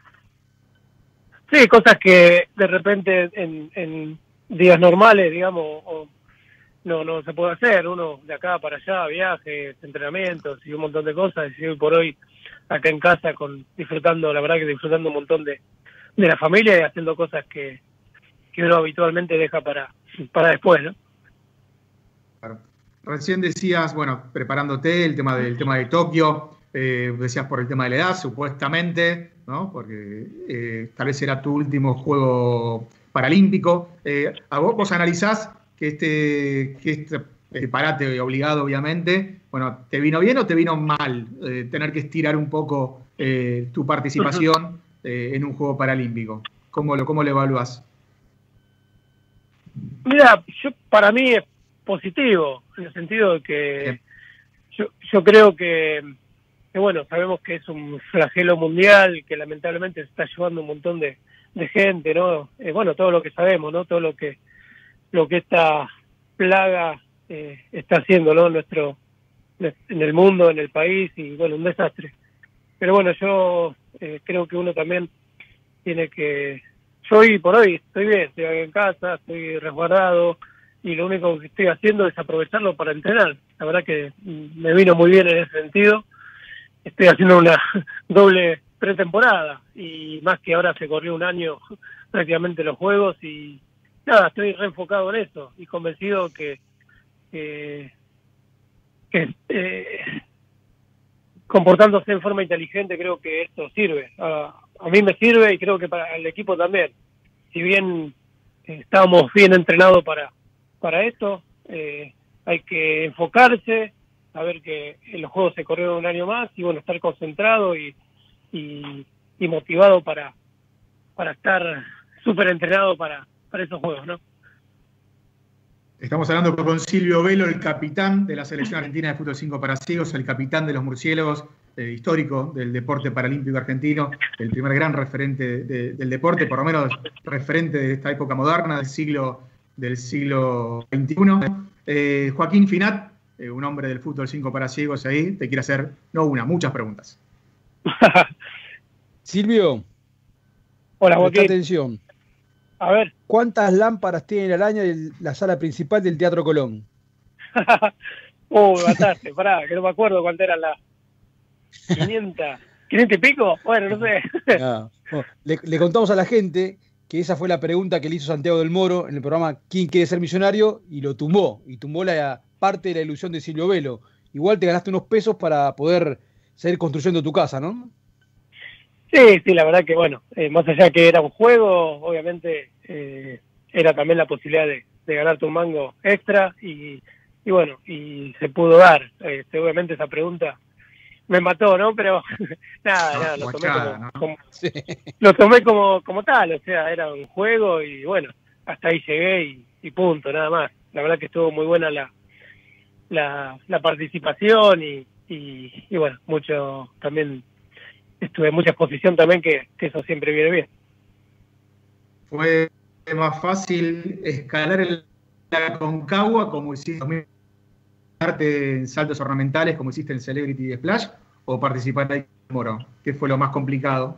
Sí, cosas que de repente en, en días normales, digamos, o no no se puede hacer. Uno de acá para allá, viajes, entrenamientos y un montón de cosas. Y hoy por hoy acá en casa con disfrutando, la verdad que disfrutando un montón de, de la familia y haciendo cosas que, que uno habitualmente deja para, para después, ¿no? Claro. Recién decías, bueno, preparándote, el tema del tema de Tokio, eh, decías por el tema de la edad, supuestamente, ¿no? Porque eh, tal vez será tu último juego paralímpico. Eh, ¿a vos, vos analizás que este, que este eh, parate obligado, obviamente, bueno, ¿te vino bien o te vino mal eh, tener que estirar un poco eh, tu participación eh, en un juego paralímpico? ¿Cómo lo, cómo lo evaluás? Mira, yo para mí es positivo, en el sentido de que yo, yo creo que, que, bueno, sabemos que es un flagelo mundial, que lamentablemente se está llevando un montón de, de gente, ¿no? Eh, bueno, todo lo que sabemos, ¿no? Todo lo que lo que esta plaga eh, está haciendo, ¿no? Nuestro, en el mundo, en el país, y bueno, un desastre. Pero bueno, yo eh, creo que uno también tiene que... Yo hoy por hoy estoy bien, estoy aquí en casa, estoy resguardado, y lo único que estoy haciendo es aprovecharlo para entrenar. La verdad que me vino muy bien en ese sentido. Estoy haciendo una doble pretemporada, y más que ahora se corrió un año prácticamente los juegos, y nada, estoy reenfocado en eso, y convencido que, que, que eh, comportándose en forma inteligente, creo que esto sirve. A, a mí me sirve y creo que para el equipo también. Si bien eh, estábamos bien entrenados para, para esto, eh, hay que enfocarse, saber que en los juegos se corrieron un año más y bueno, estar concentrado y, y, y motivado para, para estar súper entrenado para, para esos juegos, ¿no? Estamos hablando con Silvio Velo, el capitán de la selección argentina de fútbol cinco para ciegos, el capitán de los murciélagos, eh, histórico del deporte paralímpico argentino, el primer gran referente de, de, del deporte, por lo menos referente de esta época moderna, del siglo, del siglo veintiuno. Eh, Joaquín Finat, eh, un hombre del fútbol cinco para ciegos ahí, te quiere hacer, no una, muchas preguntas. Silvio. Hola, Joaquín. Joaquín. Atención. A ver. ¿Cuántas lámparas tiene la araña de la sala principal del Teatro Colón? Uh, me mataste, pará, que no me acuerdo cuánto eran las quinientas, quinientas y pico, bueno, no sé. Ah, bueno, le, le contamos a la gente que esa fue la pregunta que le hizo Santiago del Moro en el programa ¿Quién quiere ser millonario? Y lo tumbó, y tumbó la parte de la ilusión de Silvio Velo. Igual te ganaste unos pesos para poder seguir construyendo tu casa, ¿no? Sí, sí, la verdad que bueno, eh, más allá que era un juego, obviamente eh, era también la posibilidad de, de ganarte un mango extra y, y bueno, y se pudo dar. Eh, obviamente esa pregunta me mató, ¿no? Pero nada, No, nada, lo tomé guachada, como, ¿no? como Sí. lo tomé como, como tal, o sea, era un juego y bueno, hasta ahí llegué y, y punto, nada más. La verdad que estuvo muy buena la la, la participación y, y, y bueno, mucho también estuve en mucha exposición también, que, que eso siempre viene bien. ¿Fue más fácil escalar el Aconcagua como hiciste en saltos ornamentales como hiciste en Celebrity Splash o participar ahí en Moro? ¿Qué fue lo más complicado?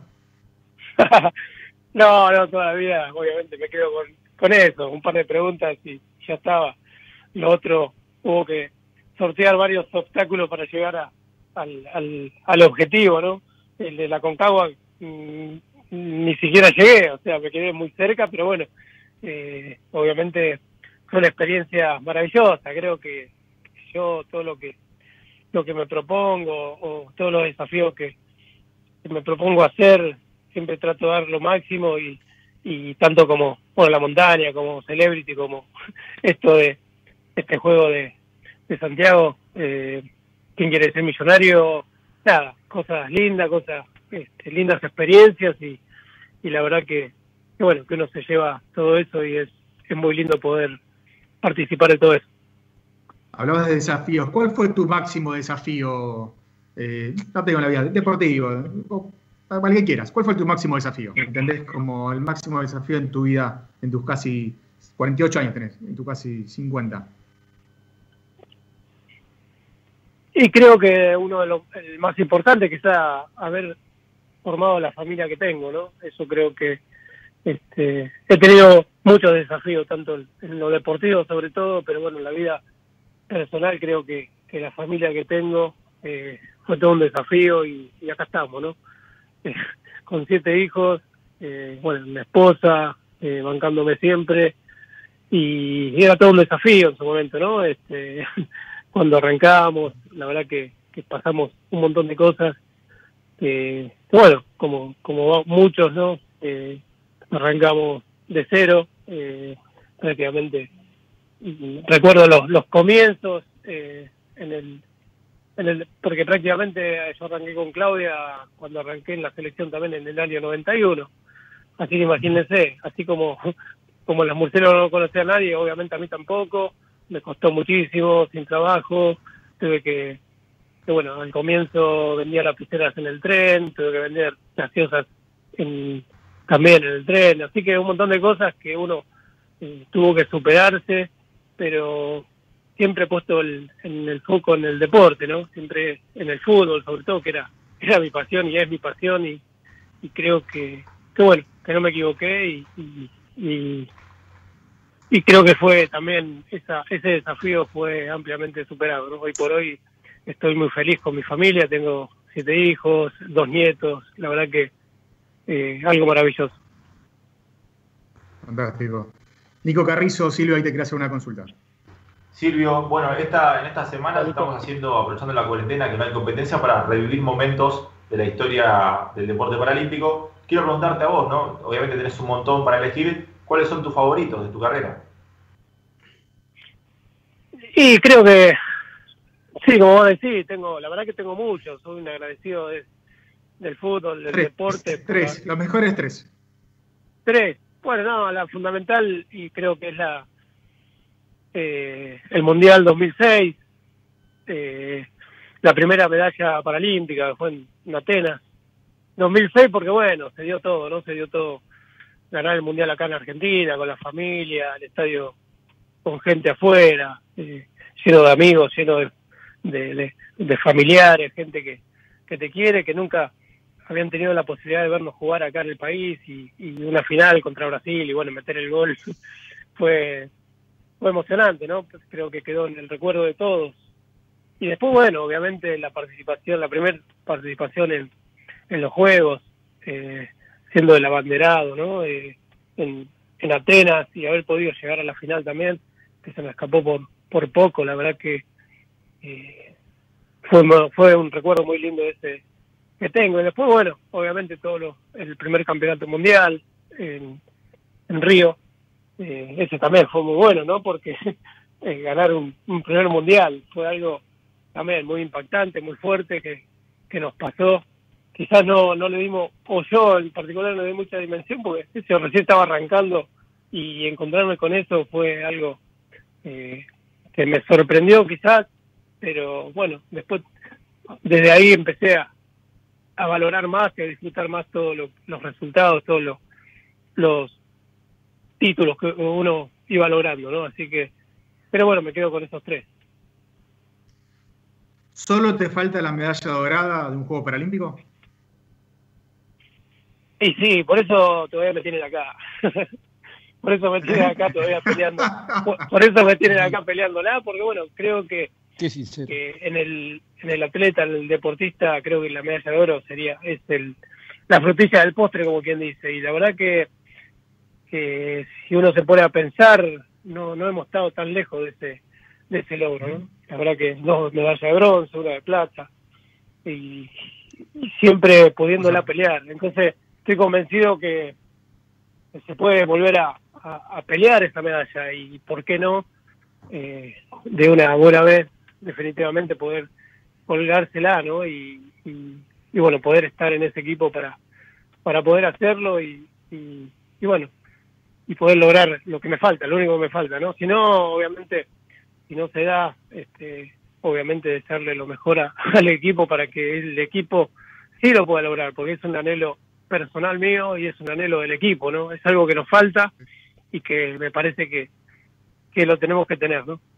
no, no, toda la vida obviamente me quedo con, con eso, un par de preguntas y ya estaba. Lo otro, hubo que sortear varios obstáculos para llegar a, al, al, al objetivo, ¿no? El de la Aconcagua mmm, ni siquiera llegué, o sea, me quedé muy cerca, pero bueno, eh, obviamente fue una experiencia maravillosa. Creo que yo todo lo que lo que me propongo o todos los desafíos que, que me propongo hacer, siempre trato de dar lo máximo y, y tanto como bueno la montaña, como Celebrity, como esto de este juego de, de Santiago, eh, ¿quién quiere ser millonario? Nada, cosas lindas, cosas este, lindas experiencias y, y la verdad que, que bueno, que uno se lleva todo eso y es, es muy lindo poder participar de todo eso. Hablabas de desafíos. ¿Cuál fue tu máximo desafío? Eh, no tengo la vida, deportivo, o para el que quieras. ¿Cuál fue tu máximo desafío? ¿Entendés? Como el máximo desafío en tu vida, en tus casi cuarenta y ocho años tenés, en tus casi cincuenta. Y creo que uno de los el más importante quizá haber formado la familia que tengo, ¿no? Eso creo que este, he tenido muchos desafíos, tanto en lo deportivo sobre todo, pero bueno, en la vida personal creo que, que la familia que tengo eh, fue todo un desafío y, y acá estamos, ¿no? Eh, con siete hijos, eh, bueno, mi esposa, eh, bancándome siempre, y, y era todo un desafío en su momento, ¿no? Este, cuando arrancamos, la verdad que, que pasamos un montón de cosas, eh, bueno, como, como muchos, ¿no? Eh, arrancamos de cero, eh, prácticamente. Recuerdo los, los comienzos eh, en el en el porque prácticamente yo arranqué con Claudia cuando arranqué en la selección también en el año noventa y uno, así que imagínense, así como como las Murceros no conocía a nadie, obviamente a mí tampoco, me costó muchísimo, sin trabajo, tuve que, que bueno, al comienzo vendía lapiceras en el tren, tuve que vender gaseosas en, también en el tren, así que un montón de cosas que uno eh, tuvo que superarse, pero siempre he puesto el, en el foco en el deporte, ¿no? Siempre en el fútbol, sobre todo, que era era mi pasión y es mi pasión, y, y creo que, que, bueno, que no me equivoqué y, y, y, y creo que fue también, esa ese desafío fue ampliamente superado, ¿no? Hoy por hoy estoy muy feliz con mi familia, tengo siete hijos, dos nietos, la verdad que eh, algo maravilloso. Fantástico. Nico Carrizo, Silvio, ahí te quería hacer una consulta. Silvio, bueno, esta, en esta semana estamos haciendo, aprovechando la cuarentena, que no hay competencia, para revivir momentos de la historia del deporte paralímpico. Quiero preguntarte a vos, ¿no? Obviamente tenés un montón para elegir. ¿Cuáles son tus favoritos de tu carrera? Y creo que, sí, como vos decís, tengo, la verdad que tengo muchos. Soy un agradecido de, del fútbol, del tres, deporte. Tres, los mejores tres. Tres. Bueno, no, la fundamental, y creo que es la eh, el Mundial dos mil seis, eh, la primera medalla paralímpica, que fue en, en Atenas. dos mil seis porque, bueno, se dio todo, ¿no? Se dio todo. Ganar el Mundial acá en Argentina, con la familia, el estadio con gente afuera, eh, lleno de amigos, lleno de, de, de, de familiares, gente que, que te quiere, que nunca habían tenido la posibilidad de vernos jugar acá en el país, y, y una final contra Brasil, y bueno, meter el gol fue, fue emocionante, ¿no? Pues creo que quedó en el recuerdo de todos. Y después, bueno, obviamente la participación, la primera participación en, en los Juegos, eh, siendo el abanderado, ¿no? Eh, en, en Atenas, y haber podido llegar a la final también, que se me escapó por, por poco, la verdad que eh, fue, fue un recuerdo muy lindo ese que tengo. Y después, bueno, obviamente todo lo, el primer campeonato mundial en, en Río, eh, ese también fue muy bueno, ¿no? Porque eh, ganar un, un primer mundial fue algo también muy impactante, muy fuerte, que, que nos pasó. Quizás no, no le dimos, o yo en particular no le di mucha dimensión, porque yo recién estaba arrancando, y encontrarme con eso fue algo eh, que me sorprendió quizás, pero bueno, después desde ahí empecé a a valorar más y a disfrutar más todos lo, los resultados, todos los, los títulos que uno iba logrando, ¿no? Así que, pero bueno, me quedo con esos tres. ¿Solo te falta la medalla dorada de un Juego Paralímpico? Y sí, por eso todavía me tienen acá. Por eso me tienen acá todavía peleando. Por, por eso me tienen acá peleándola, porque bueno, creo que, que en el en el atleta, en el deportista, creo que la medalla de oro sería es el la frutilla del postre, como quien dice. Y la verdad que, que si uno se pone a pensar, no no hemos estado tan lejos de ese de ese logro, ¿no? La verdad que dos medallas de bronce, una de plata, y, y siempre pudiéndola pelear. Entonces, estoy convencido que se puede volver a, a, a pelear esta medalla y, ¿por qué no? Eh, de una buena vez, definitivamente poder colgársela, ¿no? Y, y, y bueno, poder estar en ese equipo para, para poder hacerlo y, y, y bueno, y poder lograr lo que me falta, lo único que me falta, ¿no? Si no, obviamente, si no se da, este, obviamente desearle lo mejor a, al equipo para que el equipo sí lo pueda lograr, porque es un anhelo personal mío y es un anhelo del equipo, ¿no? Es algo que nos falta y que me parece que, que lo tenemos que tener, ¿no?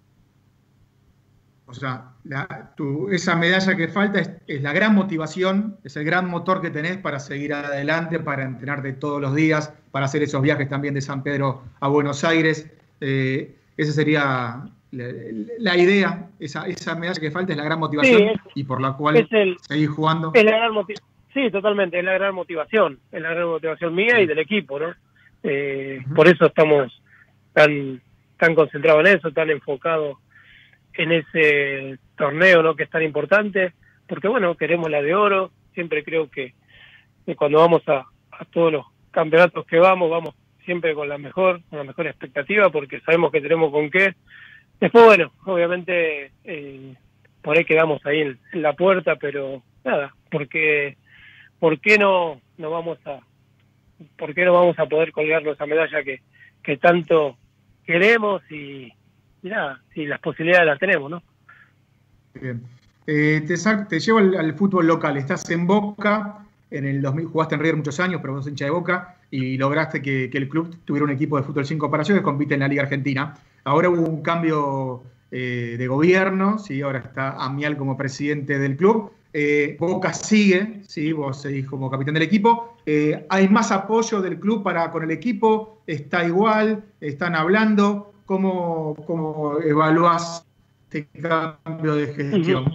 O sea, la, tu, esa medalla que falta es, es la gran motivación, es el gran motor que tenés para seguir adelante, para entrenarte todos los días, para hacer esos viajes también de San Pedro a Buenos Aires. Eh, esa sería la, la idea, esa, esa medalla que falta es la gran motivación, sí, es, y por la cual el, seguís jugando. Es la gran motivación. Sí, totalmente, es la gran motivación, es la gran motivación mía y del equipo, ¿no? Eh, uh-huh. Por eso estamos tan tan concentrados en eso, tan enfocados en ese torneo, ¿no? Que es tan importante, porque bueno, queremos la de oro. Siempre creo que, que cuando vamos a, a todos los campeonatos que vamos, vamos siempre con la mejor, con la mejor expectativa, porque sabemos que tenemos con qué. Después, bueno, obviamente eh, por ahí quedamos ahí en, en la puerta, pero nada, porque ¿por qué no no vamos a por qué no vamos a poder colgarnos esa medalla que, que tanto queremos y, y nada, si las posibilidades las tenemos, ¿no? Bien. Eh, te, te llevo al, al fútbol local. Estás en Boca, en el dos mil jugaste en River muchos años, pero vos sos hincha de Boca y lograste que, que el club tuviera un equipo de fútbol sin comparación que compite en la Liga Argentina. Ahora hubo un cambio eh, de gobierno, ¿sí? Ahora está Amial como presidente del club. Eh, Boca sigue, ¿sí? Vos seguís como capitán del equipo. Eh, ¿Hay más apoyo del club para con el equipo? ¿Está igual? ¿Están hablando? ¿Cómo, cómo evaluás este cambio de gestión?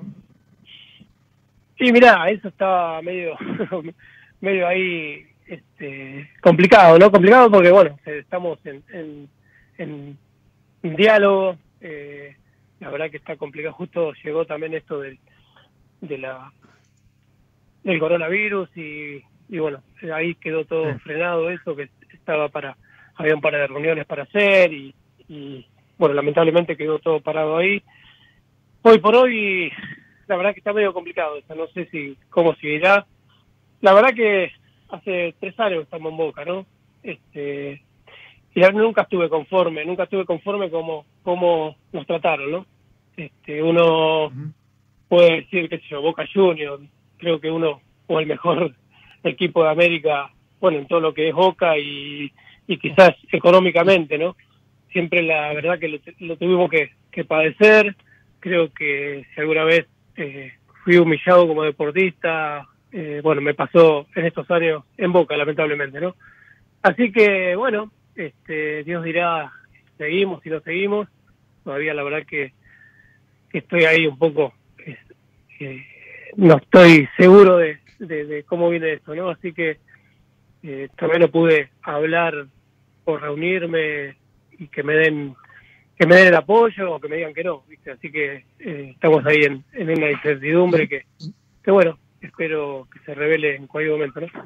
Sí, mirá, eso está medio, medio ahí este, complicado, ¿no? Complicado porque, bueno, estamos en, en, en un diálogo. Eh, la verdad que está complicado. Justo llegó también esto del de la del coronavirus y, y bueno, ahí quedó todo sí. frenado eso, que estaba para, había un par de reuniones para hacer y, y bueno, lamentablemente quedó todo parado ahí. Hoy por hoy, la verdad que está medio complicado, o sea, no sé si cómo seguirá. La verdad que hace tres años estamos en Boca, ¿no? Este, y la verdad nunca estuve conforme, nunca estuve conforme como, como nos trataron, ¿no? Este, uno... Uh-huh. Puede decir, qué sé yo, Boca Juniors, creo que uno, o el mejor equipo de América, bueno, en todo lo que es Boca y, y quizás económicamente, ¿no? Siempre la verdad que lo, lo tuvimos que, que padecer. Creo que si alguna vez eh, fui humillado como deportista, eh, bueno, me pasó en estos años en Boca, lamentablemente, ¿no? Así que, bueno, este, Dios dirá, seguimos y no seguimos. Todavía la verdad que, que estoy ahí un poco... Eh, no estoy seguro de, de, de cómo viene esto, ¿no? Así que eh, todavía no pude hablar o reunirme y que me den que me den el apoyo o que me digan que no, ¿viste? Así que eh, estamos ahí en, en una incertidumbre que, que, bueno, espero que se revele en cualquier momento, ¿no?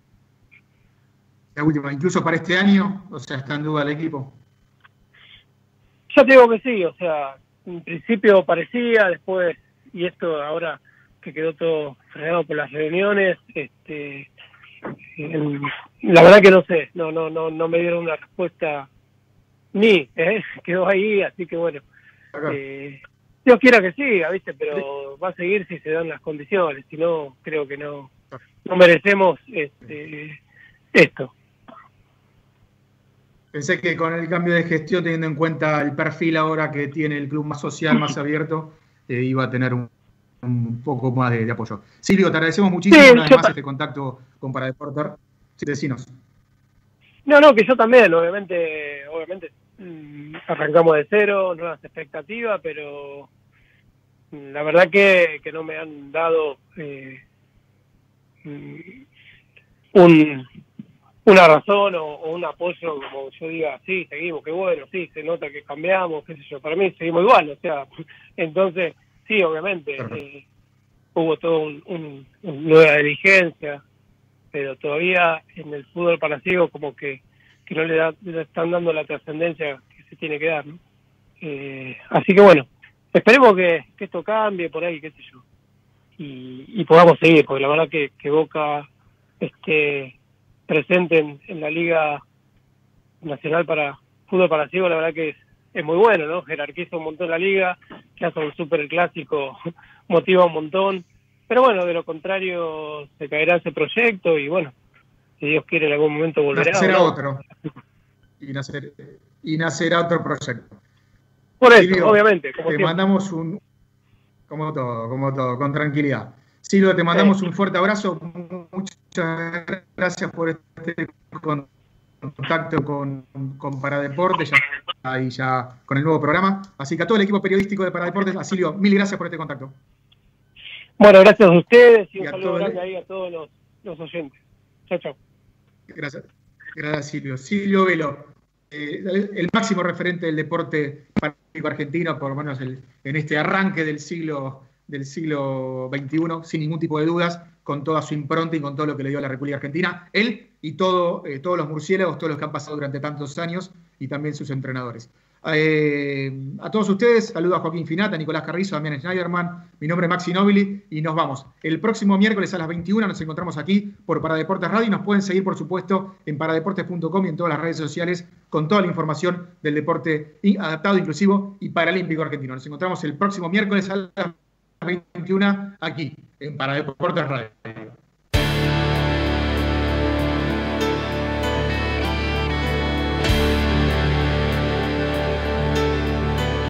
La última, incluso para este año, o sea, está en duda el equipo. Yo te digo que sí, o sea, en principio parecía, después... y esto ahora que quedó todo frenado por las reuniones, este, en, la verdad que no sé, no no no no me dieron una respuesta ni, ¿eh? Quedó ahí, así que bueno, eh, Dios quiera que siga, ¿viste? Pero va a seguir si se dan las condiciones, si no, creo que no, no merecemos este, esto. Pensé que con el cambio de gestión, teniendo en cuenta el perfil ahora que tiene el club más social, más abierto, eh, iba a tener un, un poco más de, de apoyo. Silvio, te agradecemos muchísimo sí, una vez más este contacto con Paradeporte. Sí, decinos. No, no, que yo también, obviamente, obviamente mmm, arrancamos de cero, nuevas expectativas, pero mmm, la verdad que, que no me han dado eh, mmm, un... una razón o, o un apoyo como yo diga, sí, seguimos, qué bueno, sí, se nota que cambiamos, qué sé yo, para mí seguimos igual, o sea, entonces, sí, obviamente, eh, hubo todo un, un, un nueva diligencia, pero todavía en el fútbol para ciegos como que, que no le, da, le están dando la trascendencia que se tiene que dar, ¿no? Eh, así que bueno, esperemos que, que esto cambie por ahí, qué sé yo, y, y podamos seguir, porque la verdad que, que Boca, este... presente en, en la Liga Nacional para Fútbol para Ciegos, la verdad que es, es muy bueno, ¿no? Jerarquiza un montón la liga, que hace un súper clásico, motiva un montón, pero bueno, de lo contrario se caerá ese proyecto y bueno, si Dios quiere en algún momento volverá. Nacerá ¿no? otro. Y, nacer, y nacerá otro proyecto. Por eso, Silvio, obviamente. Como te siempre. mandamos un... Como todo, como todo, con tranquilidad. Silvio, te mandamos sí. un fuerte abrazo. Muchas gracias por este contacto con, con Paradeportes, ya, ahí ya con el nuevo programa. Así que a todo el equipo periodístico de Paradeportes, a Silvio, mil gracias por este contacto. Bueno, gracias a ustedes y, y un saludo grande el... ahí a todos los, los oyentes. Chao, chao. Gracias, gracias Silvio. Silvio Velo, eh, el, el máximo referente del deporte paralímpico argentino, por lo menos el, en este arranque del siglo del siglo veintiuno, sin ningún tipo de dudas, con toda su impronta y con todo lo que le dio a la República Argentina, él y todo, eh, todos los murciélagos, todos los que han pasado durante tantos años, y también sus entrenadores. Eh, a todos ustedes, saludo a Joaquín Finata, a Nicolás Carrizo, a Damián Schneiderman, mi nombre es Maxi Nobili, y nos vamos. El próximo miércoles a las veintiuna nos encontramos aquí por Paradeportes Radio, y nos pueden seguir, por supuesto, en paradeportes punto com y en todas las redes sociales, con toda la información del deporte adaptado, inclusivo y paralímpico argentino. Nos encontramos el próximo miércoles a las veintiuna aquí en Paradeportes Radio.